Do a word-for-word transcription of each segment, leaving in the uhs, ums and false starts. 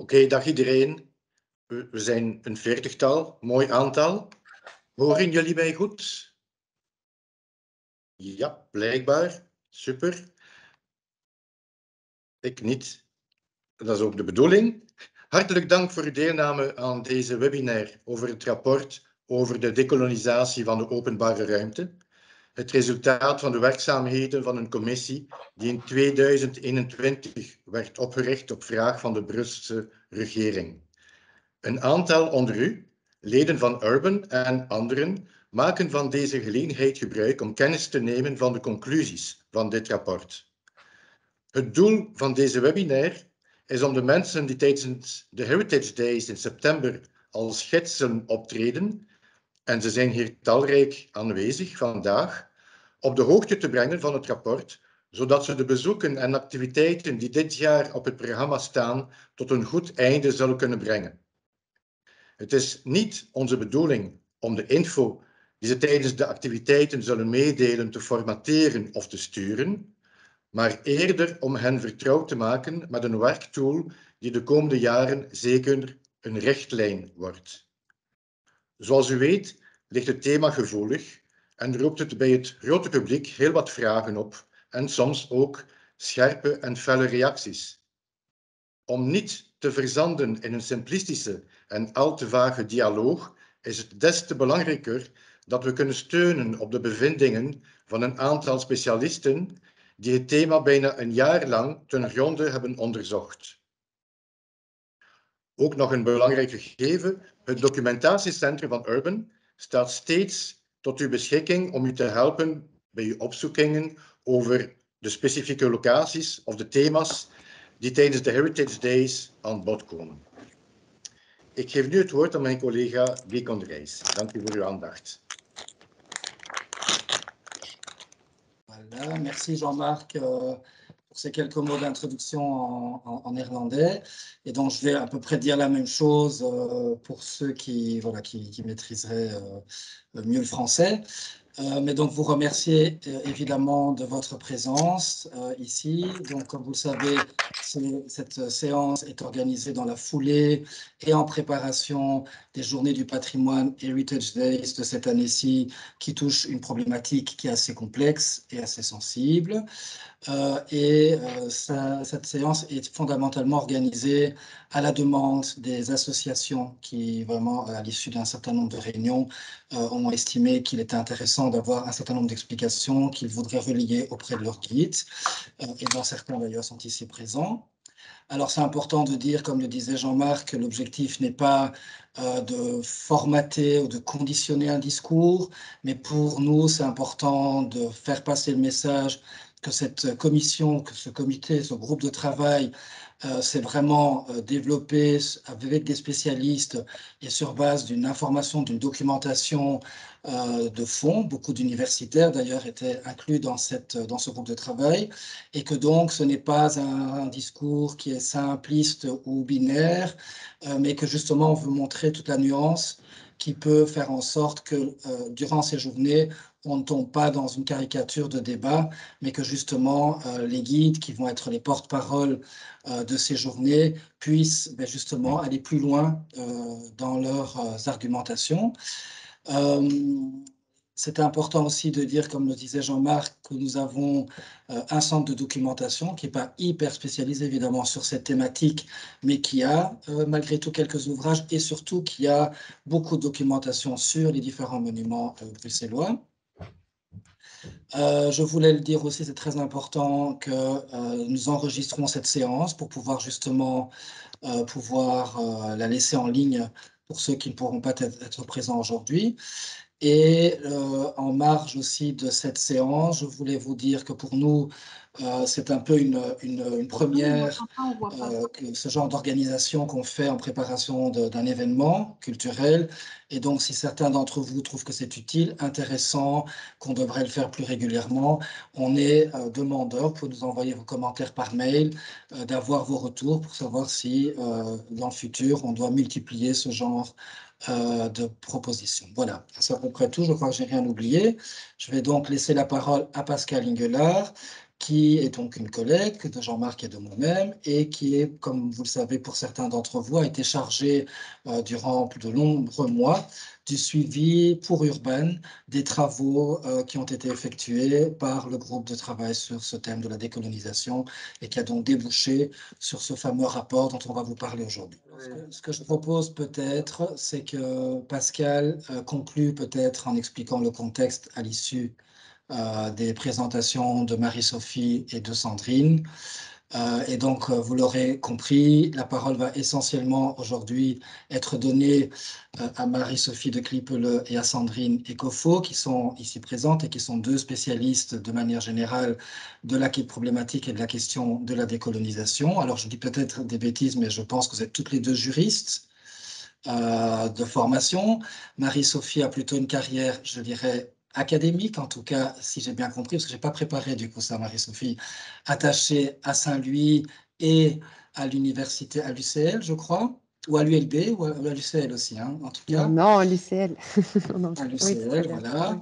okay, dag iedereen. We, we zijn een veertigtal, mooi aantal. Horen jullie mij goed? Ja, blijkbaar. Super. Ik niet. Dat is ook de bedoeling. Hartelijk dank voor uw deelname aan deze webinar over het rapport over de dekolonisatie van de openbare ruimte. Het resultaat van de werkzaamheden van een commissie die in tweeduizend eenentwintig werd opgericht op vraag van de Brusselse regering. Een aantal onder u, leden van Urban en anderen, maken van deze gelegenheid gebruik om kennis te nemen van de conclusies van dit rapport. Het doel van deze webinar is om de mensen die tijdens de Heritage Days in september als gidsen optreden, en ze zijn hier talrijk aanwezig vandaag, op de hoogte te brengen van het rapport, zodat ze de bezoeken en activiteiten die dit jaar op het programma staan tot een goed einde zullen kunnen brengen. Het is niet onze bedoeling om de info die ze tijdens de activiteiten zullen meedelen te formateren of te sturen, maar eerder om hen vertrouwd te maken met een werktool die de komende jaren zeker een richtlijn wordt. Zoals u weet ligt het thema gevoelig en roept het bij het grote publiek heel wat vragen op en soms ook scherpe en felle reacties. Om niet te verzanden in een simplistische en al te vage dialoog is het des te belangrijker dat we kunnen steunen op de bevindingen van een aantal specialisten die het thema bijna een jaar lang ten gronde hebben onderzocht. Ook nog een belangrijk gegeven, het documentatiecentrum van Urban staat steeds tot uw beschikking om u te helpen bij uw opzoekingen over de specifieke locaties of de thema's die tijdens de Heritage Days aan bod komen. Ik geef nu het woord aan mijn collega Diekon Reis. Dank u voor uw aandacht. Voilà, merci Jean-Marc euh, pour ces quelques mots d'introduction en, en, en néerlandais. Et donc, je vais à peu près dire la même chose euh, pour ceux qui, voilà, qui, qui maîtriseraient euh, mieux le français. Euh, mais donc, vous remercier euh, évidemment de votre présence euh, ici. Donc, comme vous le savez, cette séance est organisée dans la foulée et en préparation des Journées du patrimoine Heritage Days de cette année-ci, qui touche une problématique qui est assez complexe et assez sensible. Euh, et euh, ça, cette séance est fondamentalement organisée à la demande des associations qui, vraiment, à l'issue d'un certain nombre de réunions, euh, ont estimé qu'il était intéressant d'avoir un certain nombre d'explications qu'ils voudraient relayer auprès de leurs guides, euh, et dont certains d'ailleurs sont ici présents. Alors, c'est important de dire, comme le disait Jean-Marc, que l'objectif n'est pas euh, de formater ou de conditionner un discours, mais pour nous, c'est important de faire passer le message que cette commission, que ce comité, ce groupe de travail euh, s'est vraiment euh, développé avec des spécialistes et sur base d'une information, d'une documentation euh, de fond. Beaucoup d'universitaires d'ailleurs étaient inclus dans, cette, dans ce groupe de travail, et que donc ce n'est pas un, un discours qui est simpliste ou binaire, euh, mais que justement on veut montrer toute la nuance qui peut faire en sorte que euh, durant ces journées, on ne tombe pas dans une caricature de débat, mais que justement euh, les guides qui vont être les porte-paroles euh, de ces journées puissent ben, justement aller plus loin euh, dans leurs euh, argumentations. Euh, C'est important aussi de dire, comme le disait Jean-Marc, que nous avons euh, un centre de documentation qui n'est pas hyper spécialisé évidemment sur cette thématique, mais qui a euh, malgré tout quelques ouvrages et surtout qui a beaucoup de documentation sur les différents monuments euh, bruxellois. Euh, je voulais le dire aussi, c'est très important que euh, nous enregistrons cette séance pour pouvoir justement euh, pouvoir euh, la laisser en ligne pour ceux qui ne pourront pas être, être présents aujourd'hui. Et euh, en marge aussi de cette séance, je voulais vous dire que pour nous, euh, c'est un peu une, une, une première, euh, que ce genre d'organisation qu'on fait en préparation d'un événement culturel. Et donc, si certains d'entre vous trouvent que c'est utile, intéressant, qu'on devrait le faire plus régulièrement, on est euh, demandeur, vous pouvez nous envoyer vos commentaires par mail, euh, d'avoir vos retours pour savoir si, euh, dans le futur, on doit multiplier ce genre Euh, de propositions. Voilà, c'est à peu près tout. Je crois que je n'ai rien oublié. Je vais donc laisser la parole à Pascal Ingelard qui est donc une collègue de Jean-Marc et de moi-même, et qui est, comme vous le savez pour certains d'entre vous, a été chargée euh, durant plus de nombreux mois du suivi pour Urban des travaux euh, qui ont été effectués par le groupe de travail sur ce thème de la décolonisation et qui a donc débouché sur ce fameux rapport dont on va vous parler aujourd'hui. Ce que, ce que je propose peut-être, c'est que Pascal euh, conclue peut-être en expliquant le contexte à l'issue Euh, des présentations de Marie-Sophie et de Sandrine. Euh, et donc, euh, vous l'aurez compris, la parole va essentiellement aujourd'hui être donnée euh, à Marie-Sophie de Clipele et à Sandrine Ecofo, qui sont ici présentes et qui sont deux spécialistes de manière générale de la problématique et de la question de la décolonisation. Alors, je dis peut-être des bêtises, mais je pense que vous êtes toutes les deux juristes euh, de formation. Marie-Sophie a plutôt une carrière, je dirais, académique, en tout cas, si j'ai bien compris, parce que je n'ai pas préparé du coup ça, Marie-Sophie, attachée à Saint-Louis et à l'université, à l'U C L, je crois, ou à l'U L B, ou à, à l'U C L aussi, hein, en tout cas. Non, l'U C L. À l'U C L, voilà.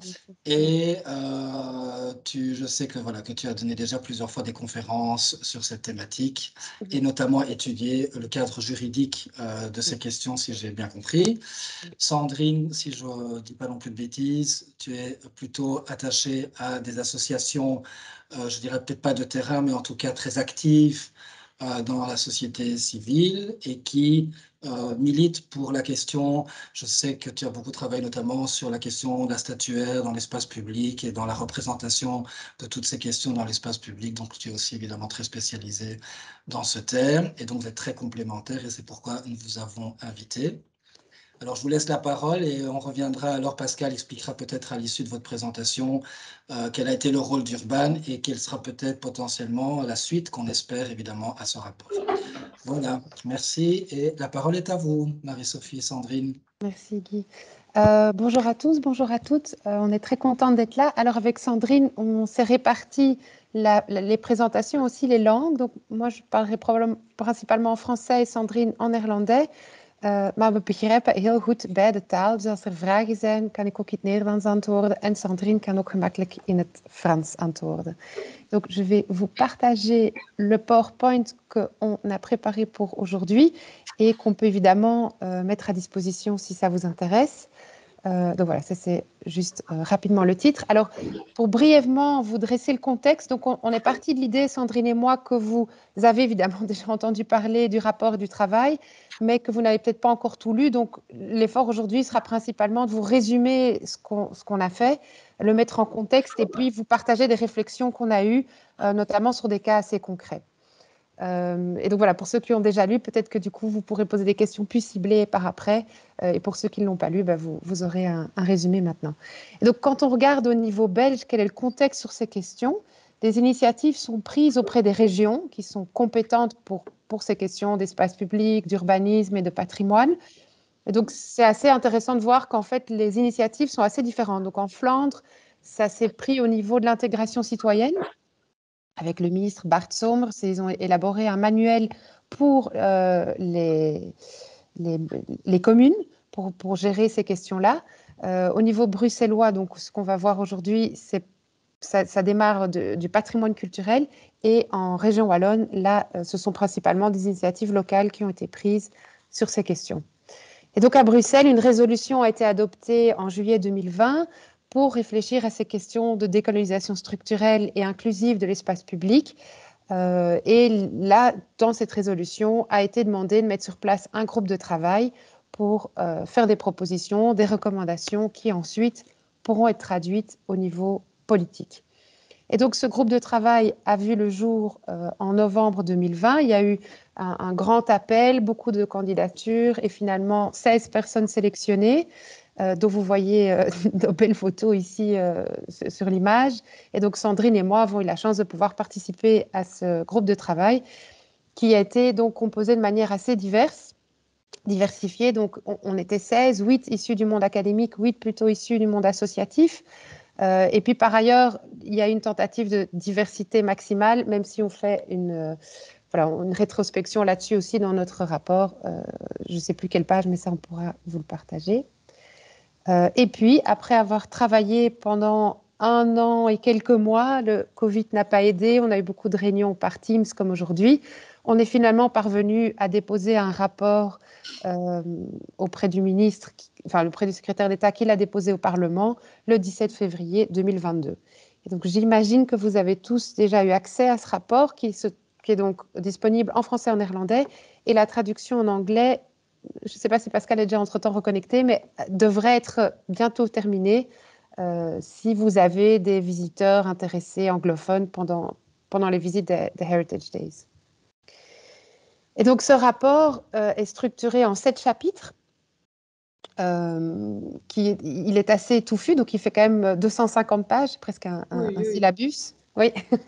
Et euh, tu, je sais que, voilà, que tu as donné déjà plusieurs fois des conférences sur cette thématique et notamment étudié le cadre juridique euh, de ces questions, si j'ai bien compris. Sandrine, si je ne dis pas non plus de bêtises, tu es plutôt attachée à des associations, euh, je dirais peut-être pas de terrain, mais en tout cas très actives euh, dans la société civile et qui euh, militent pour la question. Je sais que tu as beaucoup travaillé notamment sur la question de la statuaire dans l'espace public et dans la représentation de toutes ces questions dans l'espace public. Donc, tu es aussi évidemment très spécialisée dans ce thème et donc vous êtes très complémentaires et c'est pourquoi nous vous avons invité. Alors, je vous laisse la parole et on reviendra. Alors, Pascal expliquera peut-être à l'issue de votre présentation euh, quel a été le rôle d'Urban et quelle sera peut-être potentiellement la suite qu'on espère évidemment à ce rapport. Voilà, merci. Et la parole est à vous, Marie-Sophie et Sandrine. Merci Guy. Euh, bonjour à tous, bonjour à toutes. Euh, on est très contente d'être là. Alors avec Sandrine, on s'est réparti la, la, les présentations aussi, les langues. Donc moi, je parlerai probablement principalement en français et Sandrine en néerlandais. Uh, maar we begrijpen heel goed beide talen. Dus als er vragen zijn, kan ik ook in het Nederlands antwoorden. En Sandrine kan ook gemakkelijk in het Frans antwoorden. Donc, je vais vous partager le PowerPoint qu'on a préparé pour aujourd'hui et qu'on peut évidemment euh, mettre à disposition si ça vous intéresse. Euh, donc voilà, ça c'est juste euh, rapidement le titre. Alors, pour brièvement vous dresser le contexte, donc on, on est parti de l'idée, Sandrine et moi, que vous avez évidemment déjà entendu parler du rapport du travail, mais que vous n'avez peut-être pas encore tout lu. Donc, l'effort aujourd'hui sera principalement de vous résumer ce qu'on ce qu'on a fait, le mettre en contexte et puis vous partager des réflexions qu'on a eues, euh, notamment sur des cas assez concrets. Euh, et donc voilà, pour ceux qui ont déjà lu, peut-être que du coup, vous pourrez poser des questions plus ciblées par après. Euh, et pour ceux qui ne l'ont pas lu, bah, vous, vous aurez un, un résumé maintenant. Et donc, quand on regarde au niveau belge, quel est le contexte sur ces questions? Des initiatives sont prises auprès des régions qui sont compétentes pour, pour ces questions d'espace public, d'urbanisme et de patrimoine. Et donc, c'est assez intéressant de voir qu'en fait, les initiatives sont assez différentes. Donc, en Flandre, ça s'est pris au niveau de l'intégration citoyenne. Avec le ministre Bart Somers, ils ont élaboré un manuel pour euh, les, les, les communes pour, pour gérer ces questions-là. Euh, au niveau bruxellois, donc, ce qu'on va voir aujourd'hui, c'est ça, ça démarre de, du patrimoine culturel et en région wallonne, là, ce sont principalement des initiatives locales qui ont été prises sur ces questions. Et donc à Bruxelles, une résolution a été adoptée en juillet deux mille vingt pour réfléchir à ces questions de décolonisation structurelle et inclusive de l'espace public. Euh, et là, dans cette résolution, a été demandé de mettre sur place un groupe de travail pour euh, faire des propositions, des recommandations qui ensuite pourront être traduites au niveau politique. Et donc, ce groupe de travail a vu le jour euh, en novembre deux mille vingt. Il y a eu un, un grand appel, beaucoup de candidatures et finalement seize personnes sélectionnées, euh, dont vous voyez euh, de belles photos ici euh, sur l'image. Et donc, Sandrine et moi avons eu la chance de pouvoir participer à ce groupe de travail qui a été donc composé de manière assez diverse, diversifiée. Donc, on, on était seize, huit issus du monde académique, huit plutôt issus du monde associatif. Euh, et puis par ailleurs, il y a une tentative de diversité maximale, même si on fait une, euh, voilà, une rétrospection là-dessus aussi dans notre rapport. Euh, je ne sais plus quelle page, mais ça, on pourra vous le partager. Euh, et puis, après avoir travaillé pendant un an et quelques mois, le Covid n'a pas aidé, on a eu beaucoup de réunions par Teams comme aujourd'hui. On est finalement parvenu à déposer un rapport euh, auprès du ministre, qui, enfin auprès du secrétaire d'État qui l'a déposé au Parlement le dix-sept février deux mille vingt-deux. Et donc j'imagine que vous avez tous déjà eu accès à ce rapport qui, se, qui est donc disponible en français et en néerlandais, et la traduction en anglais, je ne sais pas si Pascal est déjà entre-temps reconnecté, mais devrait être bientôt terminée euh, si vous avez des visiteurs intéressés anglophones pendant, pendant les visites des, des Heritage Days. Et donc, ce rapport euh, est structuré en sept chapitres. Euh, qui est, il est assez touffu, donc il fait quand même deux cent cinquante pages, presque un, un, oui, un oui. syllabus. Oui,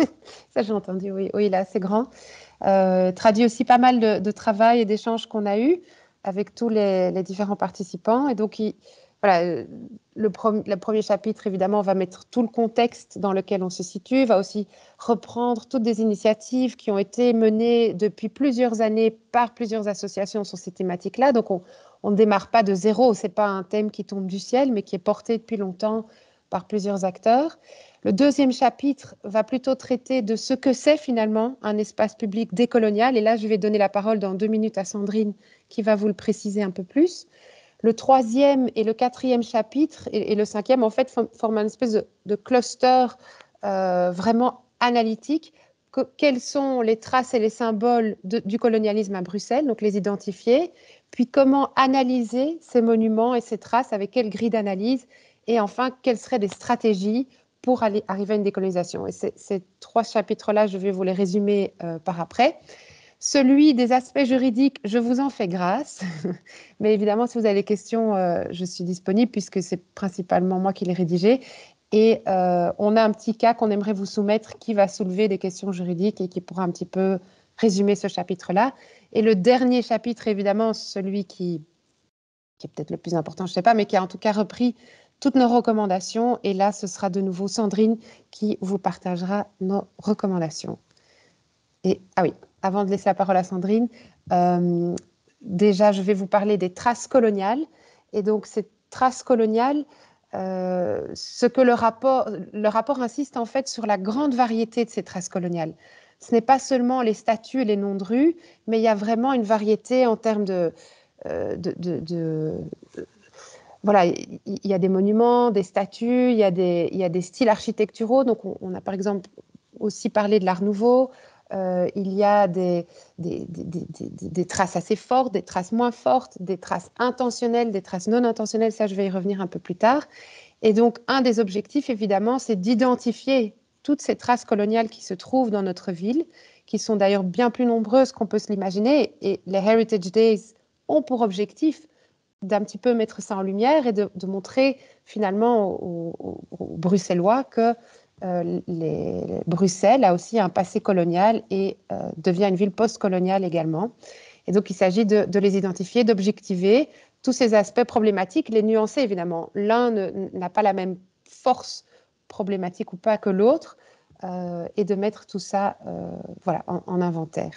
ça j'ai entendu, oui, oui, il est assez grand. Euh, traduit aussi pas mal de, de travail et d'échanges qu'on a eus avec tous les, les différents participants. Et donc, il, voilà, le, prom le premier chapitre, évidemment, va mettre tout le contexte dans lequel on se situe, va aussi reprendre toutes des initiatives qui ont été menées depuis plusieurs années par plusieurs associations sur ces thématiques-là. Donc, on on ne démarre pas de zéro, ce n'est pas un thème qui tombe du ciel, mais qui est porté depuis longtemps par plusieurs acteurs. Le deuxième chapitre va plutôt traiter de ce que c'est finalement un espace public décolonial. Et là, je vais donner la parole dans deux minutes à Sandrine, qui va vous le préciser un peu plus. Le troisième et le quatrième chapitre, et, et le cinquième, en fait, forment une espèce de, de cluster euh, vraiment analytique. Que, quelles sont les traces et les symboles de, du colonialisme à Bruxelles, donc les identifier, puis comment analyser ces monuments et ces traces, avec quelle grille d'analyse, et enfin, quelles seraient les stratégies pour aller, arriver à une décolonisation. Et ces, ces trois chapitres-là, je vais vous les résumer euh, par après. Celui des aspects juridiques, je vous en fais grâce, mais évidemment, si vous avez des questions, euh, je suis disponible puisque c'est principalement moi qui l'ai rédigé. Et euh, on a un petit cas qu'on aimerait vous soumettre qui va soulever des questions juridiques et qui pourra un petit peu résumer ce chapitre-là. Et le dernier chapitre, évidemment, celui qui, qui est peut-être le plus important, je ne sais pas, mais qui a en tout cas repris toutes nos recommandations. Et là, ce sera de nouveau Sandrine qui vous partagera nos recommandations. Et, ah oui, avant de laisser la parole à Sandrine, euh, déjà, je vais vous parler des traces coloniales. Et donc, ces traces coloniales, euh, ce que le rapport, le rapport insiste en fait sur la grande variété de ces traces coloniales. Ce n'est pas seulement les statues et les noms de rues, mais il y a vraiment une variété en termes de... Euh, de, de, de voilà, il y a des monuments, des statues, il y a des, il y a des styles architecturaux. Donc, on, on a par exemple aussi parlé de l'Art Nouveau. Euh, il y a des, des, des, des, des traces assez fortes, des traces moins fortes, des traces intentionnelles, des traces non intentionnelles. Ça, je vais y revenir un peu plus tard. Et donc, un des objectifs, évidemment, c'est d'identifier toutes ces traces coloniales qui se trouvent dans notre ville, qui sont d'ailleurs bien plus nombreuses qu'on peut se l'imaginer. Et les Heritage Days ont pour objectif d'un petit peu mettre ça en lumière et de, de montrer finalement aux, aux, aux Bruxellois que euh, les, les Bruxelles a aussi un passé colonial et euh, devient une ville post-coloniale également. Et donc, il s'agit de, de les identifier, d'objectiver tous ces aspects problématiques, les nuancer évidemment. L'un n'a pas la même force problématique ou pas que l'autre, euh, et de mettre tout ça euh, voilà, en, en inventaire.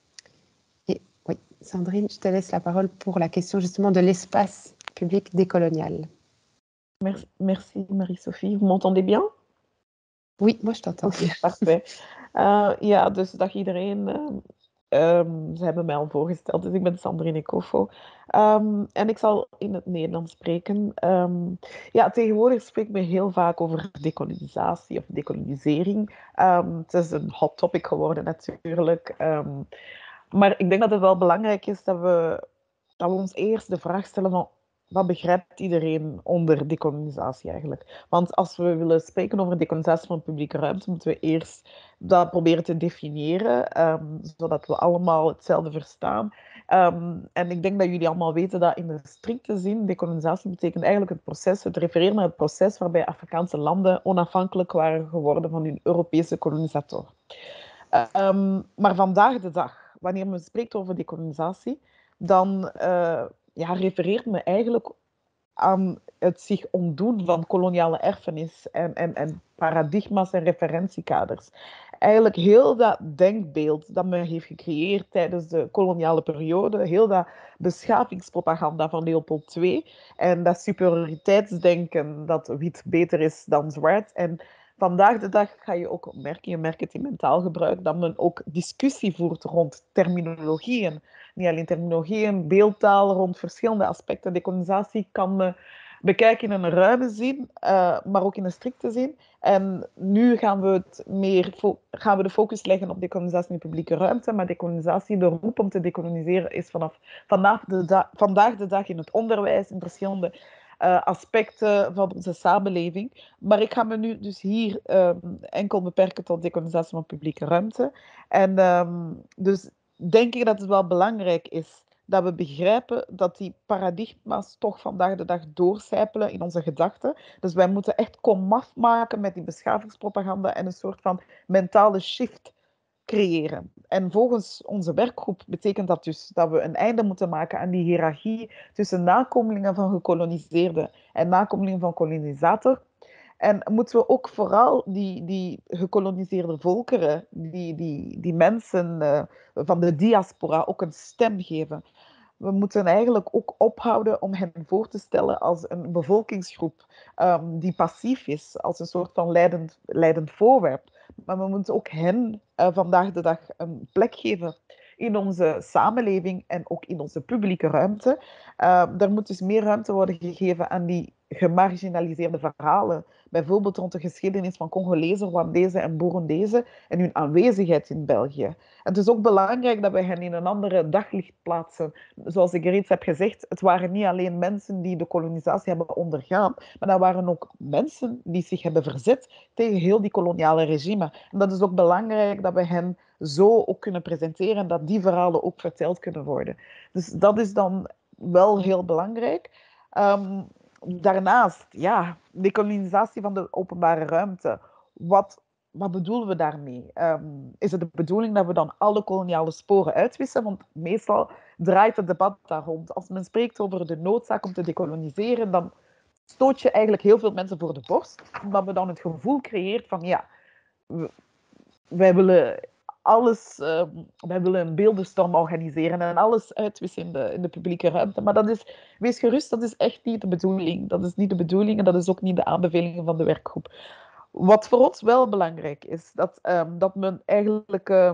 Et oui, Sandrine, je te laisse la parole pour la question justement de l'espace public décolonial. Merci, merci Marie-Sophie. Vous m'entendez bien? Oui, moi je t'entends. Oké, okay, parfait. Uh, ja, dus dag iedereen. Um, ze hebben mij al voorgesteld, dus ik ben Sandrine Kofo. Um, en ik zal in het Nederlands spreken. Um, ja, tegenwoordig spreekt men heel vaak over dekolonisatie of dekolonisering. Um, het is een hot topic geworden natuurlijk. Um, maar ik denk dat het wel belangrijk is dat we, dat we ons eerst de vraag stellen van wat begrijpt iedereen onder dekolonisatie eigenlijk? Want als we willen spreken over dekolonisatie van publieke ruimte, moeten we eerst dat proberen te definiëren, um, zodat we allemaal hetzelfde verstaan. Um, en ik denk dat jullie allemaal weten dat in de strikte zin dekolonisatie betekent eigenlijk het proces, het refereren naar het proces waarbij Afrikaanse landen onafhankelijk waren geworden van hun Europese kolonisator. Um, maar vandaag de dag, wanneer men spreekt over dekolonisatie, dan uh, ja, refereert men eigenlijk aan het zich ontdoen van koloniale erfenis en, en, en paradigma's en referentiekaders. eigenlijk heel dat denkbeeld dat men heeft gecreëerd tijdens de koloniale periode, heel dat beschavingspropaganda van Leopold de Tweede en dat superioriteitsdenken dat wit beter is dan zwart. En vandaag de dag ga je ook merken, je merkt het in mentaal gebruik, dat men ook discussie voert rond terminologieën. Niet alleen terminologieën, beeldtaal, rond verschillende aspecten. Decolonisatie kan men bekijken in een ruime zin, uh, maar ook in een strikte zin. En nu gaan we, het meer gaan we de focus leggen op decolonisatie in de publieke ruimte, maar decolonisatie, de roep om te decoloniseren, is vanaf vandaag de, da vandaag de dag in het onderwijs, in verschillende uh, aspecten van onze samenleving. Maar ik ga me nu dus hier um, enkel beperken tot decolonisatie van publieke ruimte. En um, dus denk ik dat het wel belangrijk is dat we begrijpen dat die paradigma's toch vandaag de dag doorcijpelen in onze gedachten. Dus wij moeten echt komaf maken met die beschavingspropaganda en een soort van mentale shift creëren. En volgens onze werkgroep betekent dat dus dat we een einde moeten maken aan die hiërarchie tussen nakomelingen van gekoloniseerden en nakomelingen van kolonisator. En moeten we ook vooral die, die gekoloniseerde volkeren, die, die, die mensen uh, van de diaspora, ook een stem geven. We moeten eigenlijk ook ophouden om hen voor te stellen als een bevolkingsgroep um, die passief is, als een soort van leidend, leidend voorwerp. Maar we moeten ook hen uh, vandaag de dag een plek geven in onze samenleving en ook in onze publieke ruimte. Uh, er moet dus meer ruimte worden gegeven aan die gemarginaliseerde verhalen. Bijvoorbeeld rond de geschiedenis van Congolezen, Rwandezen en Burundezen en hun aanwezigheid in België. En het is ook belangrijk dat we hen in een andere daglicht plaatsen. Zoals ik reeds heb gezegd, het waren niet alleen mensen die de kolonisatie hebben ondergaan, maar dat waren ook mensen die zich hebben verzet tegen heel die koloniale regime. En dat is ook belangrijk dat we hen zo ook kunnen presenteren en dat die verhalen ook verteld kunnen worden. Dus dat is dan wel heel belangrijk. Um, Daarnaast, ja, dekolonisatie van de openbare ruimte. Wat, wat bedoelen we daarmee? Um, is het de bedoeling dat we dan alle koloniale sporen uitwissen? Want meestal draait het debat daar rond. Als men spreekt over de noodzaak om te dekoloniseren, dan stoot je eigenlijk heel veel mensen voor de borst. Omdat we dan het gevoel creëert van, ja, wij willen alles, uh, wij willen een beeldenstorm organiseren en alles uitwissen in de, in de publieke ruimte. Maar dat is, wees gerust, dat is echt niet de bedoeling. Dat is niet de bedoeling en dat is ook niet de aanbevelingen van de werkgroep. Wat voor ons wel belangrijk is, dat, um, dat men eigenlijk... Uh,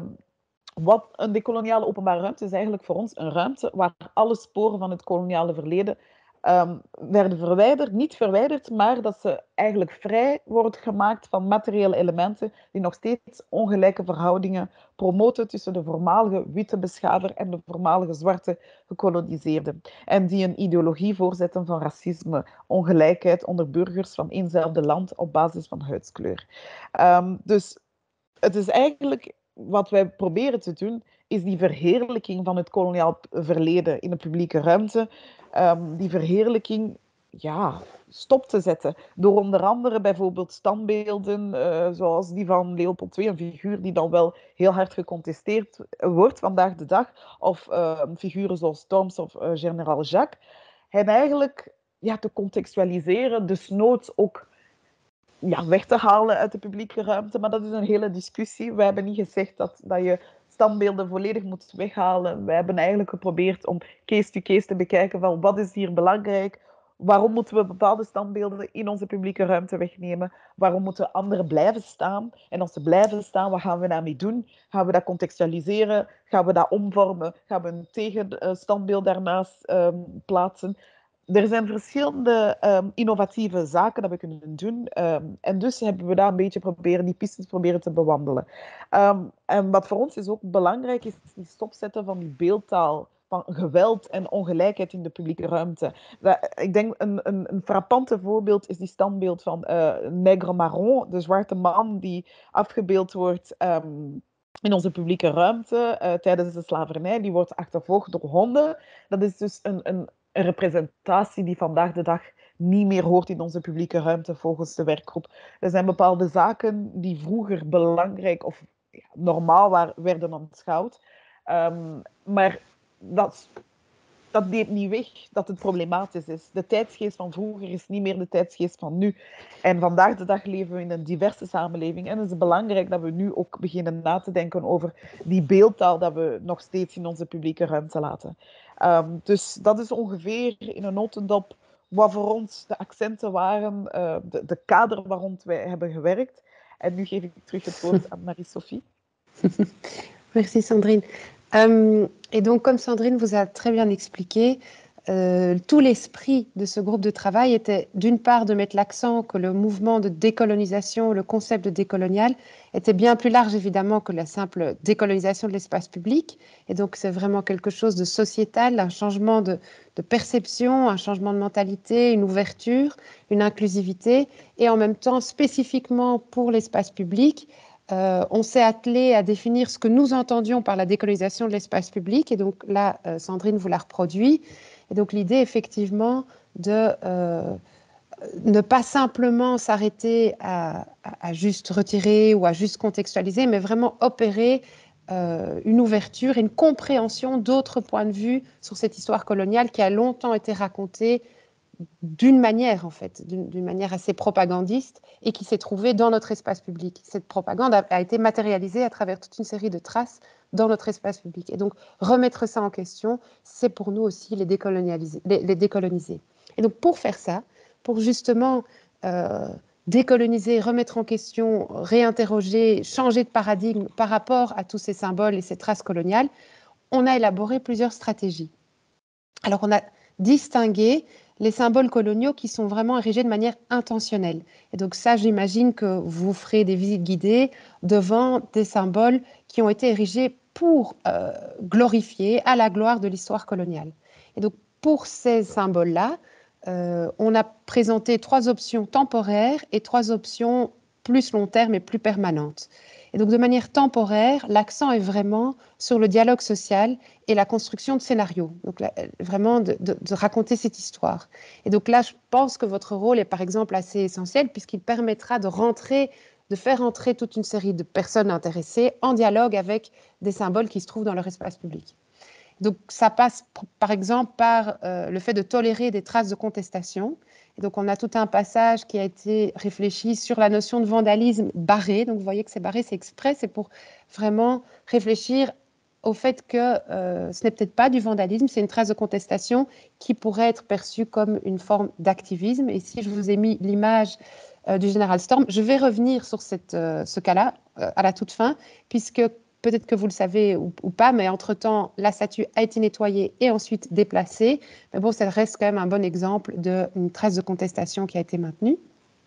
wat een dekoloniale openbare ruimte is eigenlijk voor ons een ruimte waar alle sporen van het koloniale verleden um, werden verwijderd. Niet verwijderd, maar dat ze eigenlijk vrij wordt gemaakt van materiële elementen die nog steeds ongelijke verhoudingen promoten tussen de voormalige witte beschaver en de voormalige zwarte gekoloniseerden. En die een ideologie voorzetten van racisme, ongelijkheid onder burgers van éénzelfde land op basis van huidskleur. Um, dus het is eigenlijk... Wat wij proberen te doen, is die verheerlijking van het koloniaal verleden in de publieke ruimte, um, die verheerlijking ja, stop te zetten. Door onder andere bijvoorbeeld standbeelden, uh, zoals die van Leopold de Tweede, een figuur die dan wel heel hard gecontesteerd wordt vandaag de dag, of uh, figuren zoals Storms of uh, generaal Jacques, en eigenlijk ja, te contextualiseren, dus noods ook ja, weg te halen uit de publieke ruimte. Maar dat is een hele discussie. We hebben niet gezegd dat, dat je standbeelden volledig moet weghalen. We hebben eigenlijk geprobeerd om case-to-case te bekijken van wat is hier belangrijk. Waarom moeten we bepaalde standbeelden in onze publieke ruimte wegnemen? Waarom moeten anderen blijven staan? En als ze blijven staan, wat gaan we daarmee doen? Gaan we dat contextualiseren? Gaan we dat omvormen? Gaan we een tegenstandbeeld daarnaast um, plaatsen? Er zijn verschillende um, innovatieve zaken dat we kunnen doen. Um, en dus hebben we daar een beetje proberen, die pistes proberen te bewandelen. Um, en wat voor ons is ook belangrijk, is die stopzetten van die beeldtaal van geweld en ongelijkheid in de publieke ruimte. Dat, ik denk een, een, een frappante voorbeeld is die standbeeld van uh, Nègre Marron, de zwarte man die afgebeeld wordt um, in onze publieke ruimte uh, tijdens de slavernij. Die wordt achtervolgd door honden. Dat is dus een, een een representatie die vandaag de dag niet meer hoort in onze publieke ruimte volgens de werkgroep. Er zijn bepaalde zaken die vroeger belangrijk of ja, normaal waren, werden aanschouwd. Um, maar dat dat neemt niet weg dat het problematisch is. De tijdsgeest van vroeger is niet meer de tijdsgeest van nu. En vandaag de dag leven we in een diverse samenleving. En het is belangrijk dat we nu ook beginnen na te denken over die beeldtaal dat we nog steeds in onze publieke ruimte laten. Um, dus dat is ongeveer in een notendop wat voor ons de accenten waren, uh, de, de kader waar rond wij hebben gewerkt. En nu geef ik terug het woord aan Marie-Sophie. Merci Sandrine. Euh, et donc, comme Sandrine vous a très bien expliqué, euh, tout l'esprit de ce groupe de travail était d'une part de mettre l'accent que le mouvement de décolonisation, le concept de décolonial, était bien plus large évidemment que la simple décolonisation de l'espace public. Et donc, c'est vraiment quelque chose de sociétal, un changement de, de perception, un changement de mentalité, une ouverture, une inclusivité. Et en même temps, spécifiquement pour l'espace public, Euh, on s'est attelé à définir ce que nous entendions par la décolonisation de l'espace public. Et donc là, euh, Sandrine vous l'a reproduit. Et donc l'idée, effectivement, de euh, ne pas simplement s'arrêter à, à, à juste retirer ou à juste contextualiser, mais vraiment opérer euh, une ouverture, une compréhension d'autres points de vue sur cette histoire coloniale qui a longtemps été racontée d'une manière, en fait, d'une manière assez propagandiste et qui s'est trouvée dans notre espace public. Cette propagande a, a été matérialisée à travers toute une série de traces dans notre espace public. Et donc, remettre ça en question, c'est pour nous aussi les décolonialiser, les, les décoloniser. Et donc, pour faire ça, pour justement euh, décoloniser, remettre en question, réinterroger, changer de paradigme par rapport à tous ces symboles et ces traces coloniales, on a élaboré plusieurs stratégies. Alors, on a distingué les symboles coloniaux qui sont vraiment érigés de manière intentionnelle. Et donc ça, j'imagine que vous ferez des visites guidées devant des symboles qui ont été érigés pour euh, glorifier à la gloire de l'histoire coloniale. Et donc pour ces symboles-là, euh, on a présenté trois options temporaires et trois options plus long terme et plus permanentes. Et donc de manière temporaire, l'accent est vraiment sur le dialogue social et la construction de scénarios, donc là, vraiment de, de, de raconter cette histoire. Et donc là, je pense que votre rôle est par exemple assez essentiel puisqu'il permettra de rentrer, de faire entrer toute une série de personnes intéressées en dialogue avec des symboles qui se trouvent dans leur espace public. Donc ça passe par exemple par euh, le fait de tolérer des traces de contestation. Et donc on a tout un passage qui a été réfléchi sur la notion de vandalisme barré. Donc vous voyez que c'est barré, c'est exprès, c'est pour vraiment réfléchir au fait que euh, ce n'est peut-être pas du vandalisme, c'est une trace de contestation qui pourrait être perçue comme une forme d'activisme. Et ici, je vous ai mis l'image euh, du général Storm. Je vais revenir sur cette, euh, ce cas-là euh, à la toute fin, puisque peut-être que vous le savez ou, ou pas, mais entre-temps, la statue a été nettoyée et ensuite déplacée. Mais bon, ça reste quand même un bon exemple d'une trace de contestation qui a été maintenue.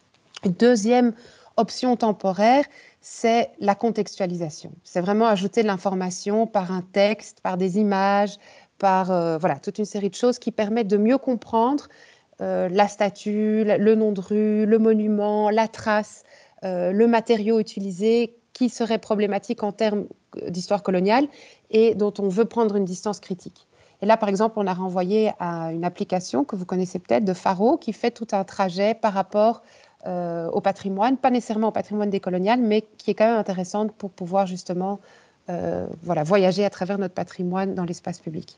Deuxième option temporaire, c'est la contextualisation. C'est vraiment ajouter de l'information par un texte, par des images, par euh, voilà, toute une série de choses qui permettent de mieux comprendre euh, la statue, le nom de rue, le monument, la trace, euh, le matériau utilisé qui serait problématique en termes d'histoire coloniale et dont on veut prendre une distance critique. Et là, par exemple, on a renvoyé à une application que vous connaissez peut-être de Faro qui fait tout un trajet par rapport Euh, au patrimoine, pas nécessairement au patrimoine décolonial, mais qui est quand même intéressante pour pouvoir justement euh, voilà, voyager à travers notre patrimoine dans l'espace public.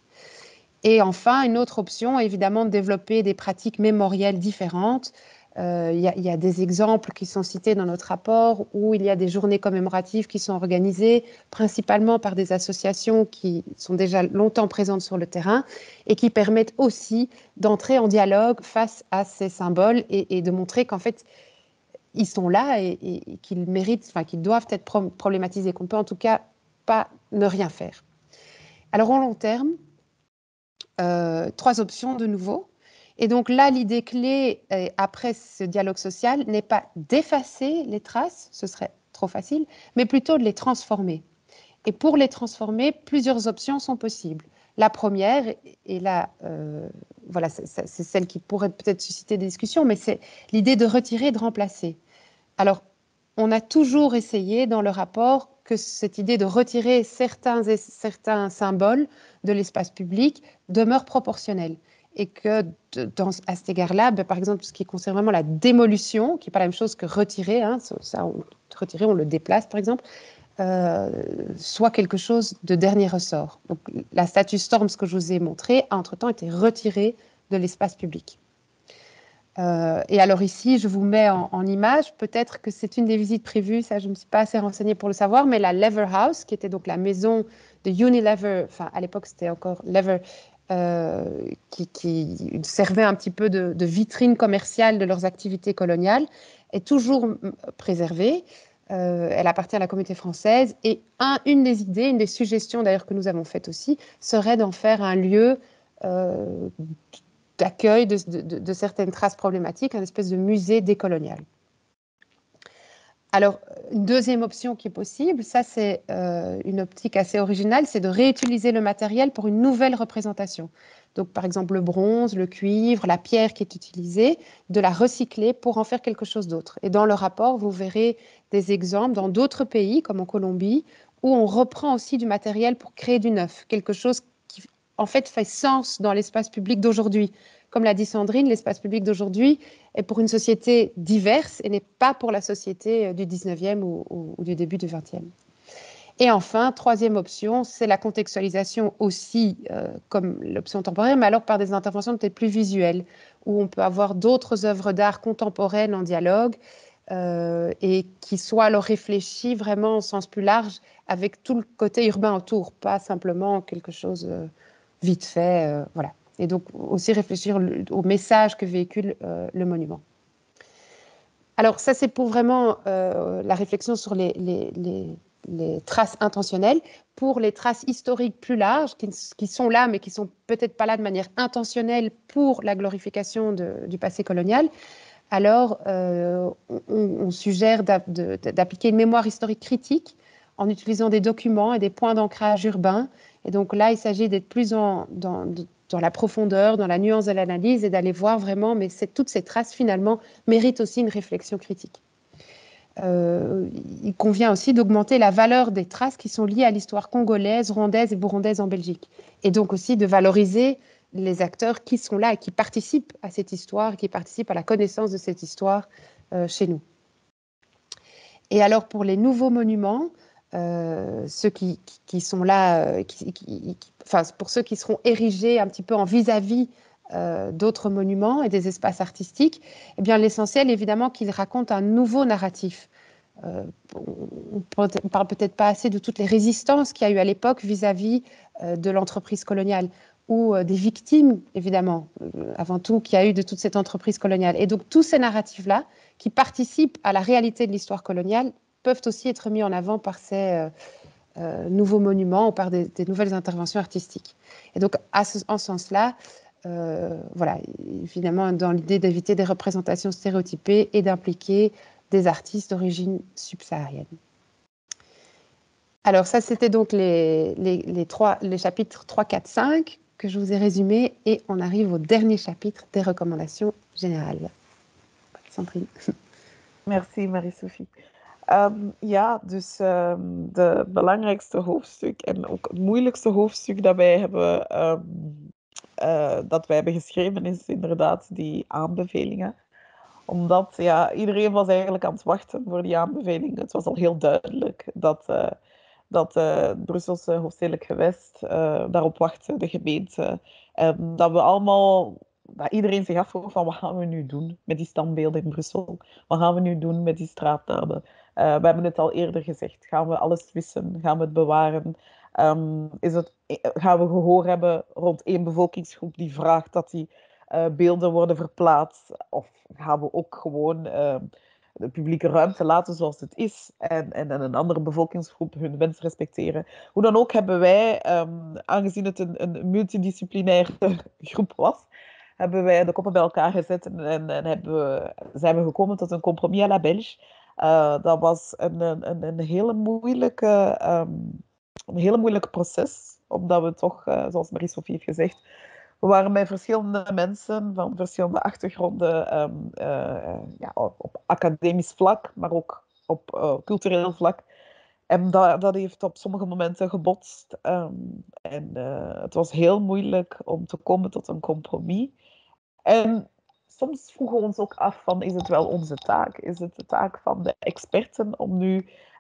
Et enfin, une autre option, évidemment, de développer des pratiques mémorielles différentes. Euh, y a, y a des exemples qui sont cités dans notre rapport où il y a des journées commémoratives qui sont organisées principalement par des associations qui sont déjà longtemps présentes sur le terrain et qui permettent aussi d'entrer en dialogue face à ces symboles et, et de montrer qu'en fait, ils sont là et, et, et qu'ils méritent, enfin, qu'ils doivent être problématisés, qu'on peut en tout cas pas ne rien faire. Alors, en long terme, euh, trois options de nouveau. Et donc là, l'idée clé, euh, après ce dialogue social, n'est pas d'effacer les traces, ce serait trop facile, mais plutôt de les transformer. Et pour les transformer, plusieurs options sont possibles. La première, et là, euh, voilà, c'est celle qui pourrait peut-être susciter des discussions, mais c'est l'idée de retirer et de remplacer. Alors, on a toujours essayé dans le rapport que cette idée de retirer certains, certains symboles de l'espace public demeure proportionnelle. Et que de, dans, à cet égard-là, ben, par exemple, ce qui concerne vraiment la démolition, qui n'est pas la même chose que retirer, hein, ça, on, retirer, on le déplace par exemple, euh, soit quelque chose de dernier ressort. Donc, la statue Storms que je vous ai montrée a entre-temps été retirée de l'espace public. Euh, et alors ici, je vous mets en, en image, peut-être que c'est une des visites prévues, ça je ne me suis pas assez renseignée pour le savoir, mais la Lever House, qui était donc la maison de Unilever, enfin à l'époque c'était encore Lever, euh, qui, qui servait un petit peu de, de vitrine commerciale de leurs activités coloniales, est toujours préservée. Euh, elle appartient à la communauté française et un, une des idées, une des suggestions d'ailleurs que nous avons faites aussi, serait d'en faire un lieu euh, d'accueil de, de, de certaines traces problématiques, un espèce de musée décolonial. Alors, une deuxième option qui est possible, ça c'est euh, une optique assez originale, c'est de réutiliser le matériel pour une nouvelle représentation. Donc, par exemple, le bronze, le cuivre, la pierre qui est utilisée, de la recycler pour en faire quelque chose d'autre. Et dans le rapport, vous verrez des exemples dans d'autres pays, comme en Colombie, où on reprend aussi du matériel pour créer du neuf, quelque chose qui, en fait, fait sens dans l'espace public d'aujourd'hui. Comme l'a dit Sandrine, l'espace public d'aujourd'hui est pour une société diverse et n'est pas pour la société du dix-neuvième ou, ou, ou du début du vingtième. Et enfin, troisième option, c'est la contextualisation aussi, euh, comme l'option temporaire, mais alors par des interventions peut-être plus visuelles, où on peut avoir d'autres œuvres d'art contemporaines en dialogue euh, et qui soient alors réfléchies vraiment au sens plus large, avec tout le côté urbain autour, pas simplement quelque chose euh, vite fait, euh, voilà. Et donc aussi réfléchir au message que véhicule euh, le monument. Alors ça, c'est pour vraiment euh, la réflexion sur les, les, les, les traces intentionnelles. Pour les traces historiques plus larges, qui, qui sont là, mais qui ne sont peut-être pas là de manière intentionnelle pour la glorification de, du passé colonial, alors euh, on, on suggère d'appliquer une mémoire historique critique en utilisant des documents et des points d'ancrage urbains. Et donc là, il s'agit d'être plus en, dans, dans la profondeur, dans la nuance de l'analyse et d'aller voir vraiment, mais toutes ces traces finalement méritent aussi une réflexion critique. Euh, il convient aussi d'augmenter la valeur des traces qui sont liées à l'histoire congolaise, rwandaise et burundaise en Belgique. Et donc aussi de valoriser les acteurs qui sont là et qui participent à cette histoire, qui participent à la connaissance de cette histoire euh, chez nous. Et alors pour les nouveaux monuments, euh, ceux qui, qui, qui sont là, euh, qui, qui, enfin, pour ceux qui seront érigés un petit peu en vis-à-vis euh, d'autres monuments et des espaces artistiques, eh bien l'essentiel évidemment qu'ils racontent un nouveau narratif. Euh, on ne parle peut-être pas assez de toutes les résistances qu'il y a eu à l'époque vis-à-vis euh, de l'entreprise coloniale ou euh, des victimes, évidemment, euh, avant tout, qu'il y a eu de toute cette entreprise coloniale. Et donc tous ces narratifs-là, qui participent à la réalité de l'histoire coloniale, peuvent aussi être mis en avant par ces euh, euh, nouveaux monuments ou par des, des nouvelles interventions artistiques. Et donc, à ce, en ce sens-là, euh, voilà, évidemment, dans l'idée d'éviter des représentations stéréotypées et d'impliquer des artistes d'origine subsaharienne. Alors ça, c'était donc les, les, les, trois, les chapitres trois, quatre, cinq que je vous ai résumés et on arrive au dernier chapitre des recommandations générales. Sandrine. Merci Marie-Sophie. Um, ja, dus um, de belangrijkste hoofdstuk en ook het moeilijkste hoofdstuk dat wij hebben, um, uh, dat wij hebben geschreven is inderdaad die aanbevelingen. Omdat ja, iedereen was eigenlijk aan het wachten voor die aanbeveling. Het was al heel duidelijk dat, uh, dat uh, het Brusselse hoofdstedelijk gewest uh, daarop wachtte, de gemeente. En dat we allemaal, dat iedereen zich afvroeg van wat gaan we nu doen met die standbeelden in Brussel? Wat gaan we nu doen met die straatnamen? Uh, we hebben het al eerder gezegd. Gaan we alles wissen? Gaan we het bewaren? Um, is het, gaan we gehoor hebben rond één bevolkingsgroep die vraagt dat die uh, beelden worden verplaatst? Of gaan we ook gewoon uh, de publieke ruimte laten zoals het is en, en, en een andere bevolkingsgroep hun wens respecteren? Hoe dan ook hebben wij, um, aangezien het een, een multidisciplinaire groep was, hebben wij de koppen bij elkaar gezet en, en, en hebben we, zijn we gekomen tot een compromis à la Belge. Uh, dat was een, een, een, hele moeilijke, um, een hele moeilijk proces, omdat we toch, uh, zoals Marie-Sophie heeft gezegd, we waren met verschillende mensen van verschillende achtergronden, um, uh, ja, op, op academisch vlak, maar ook op uh, cultureel vlak. En dat, dat heeft op sommige momenten gebotst. Um, en uh, het was heel moeilijk om te komen tot een compromis. En soms vroegen we ons ook af van, is het wel onze taak? Is het de taak van de experten om nu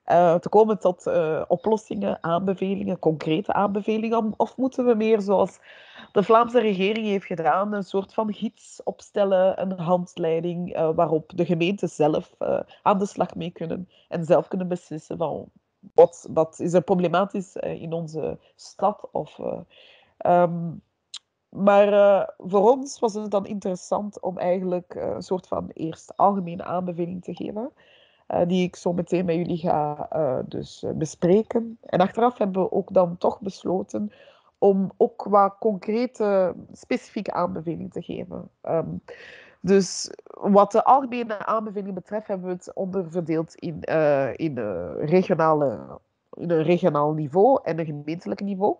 uh, te komen tot uh, oplossingen, aanbevelingen, concrete aanbevelingen? Of moeten we meer, zoals de Vlaamse regering heeft gedaan, een soort van gids opstellen, een handleiding uh, waarop de gemeenten zelf uh, aan de slag mee kunnen en zelf kunnen beslissen van wat, wat is er problematisch uh, in onze stad? Of, uh, um, maar uh, voor ons was het dan interessant om eigenlijk uh, een soort van eerst algemene aanbeveling te geven, uh, die ik zo meteen met jullie ga uh, dus, uh, bespreken. En achteraf hebben we ook dan toch besloten om ook wat concrete, specifieke aanbevelingen te geven. Um, dus wat de algemene aanbeveling betreft, hebben we het onderverdeeld in, uh, in, uh, regionale, in een regionaal niveau en een gemeentelijk niveau.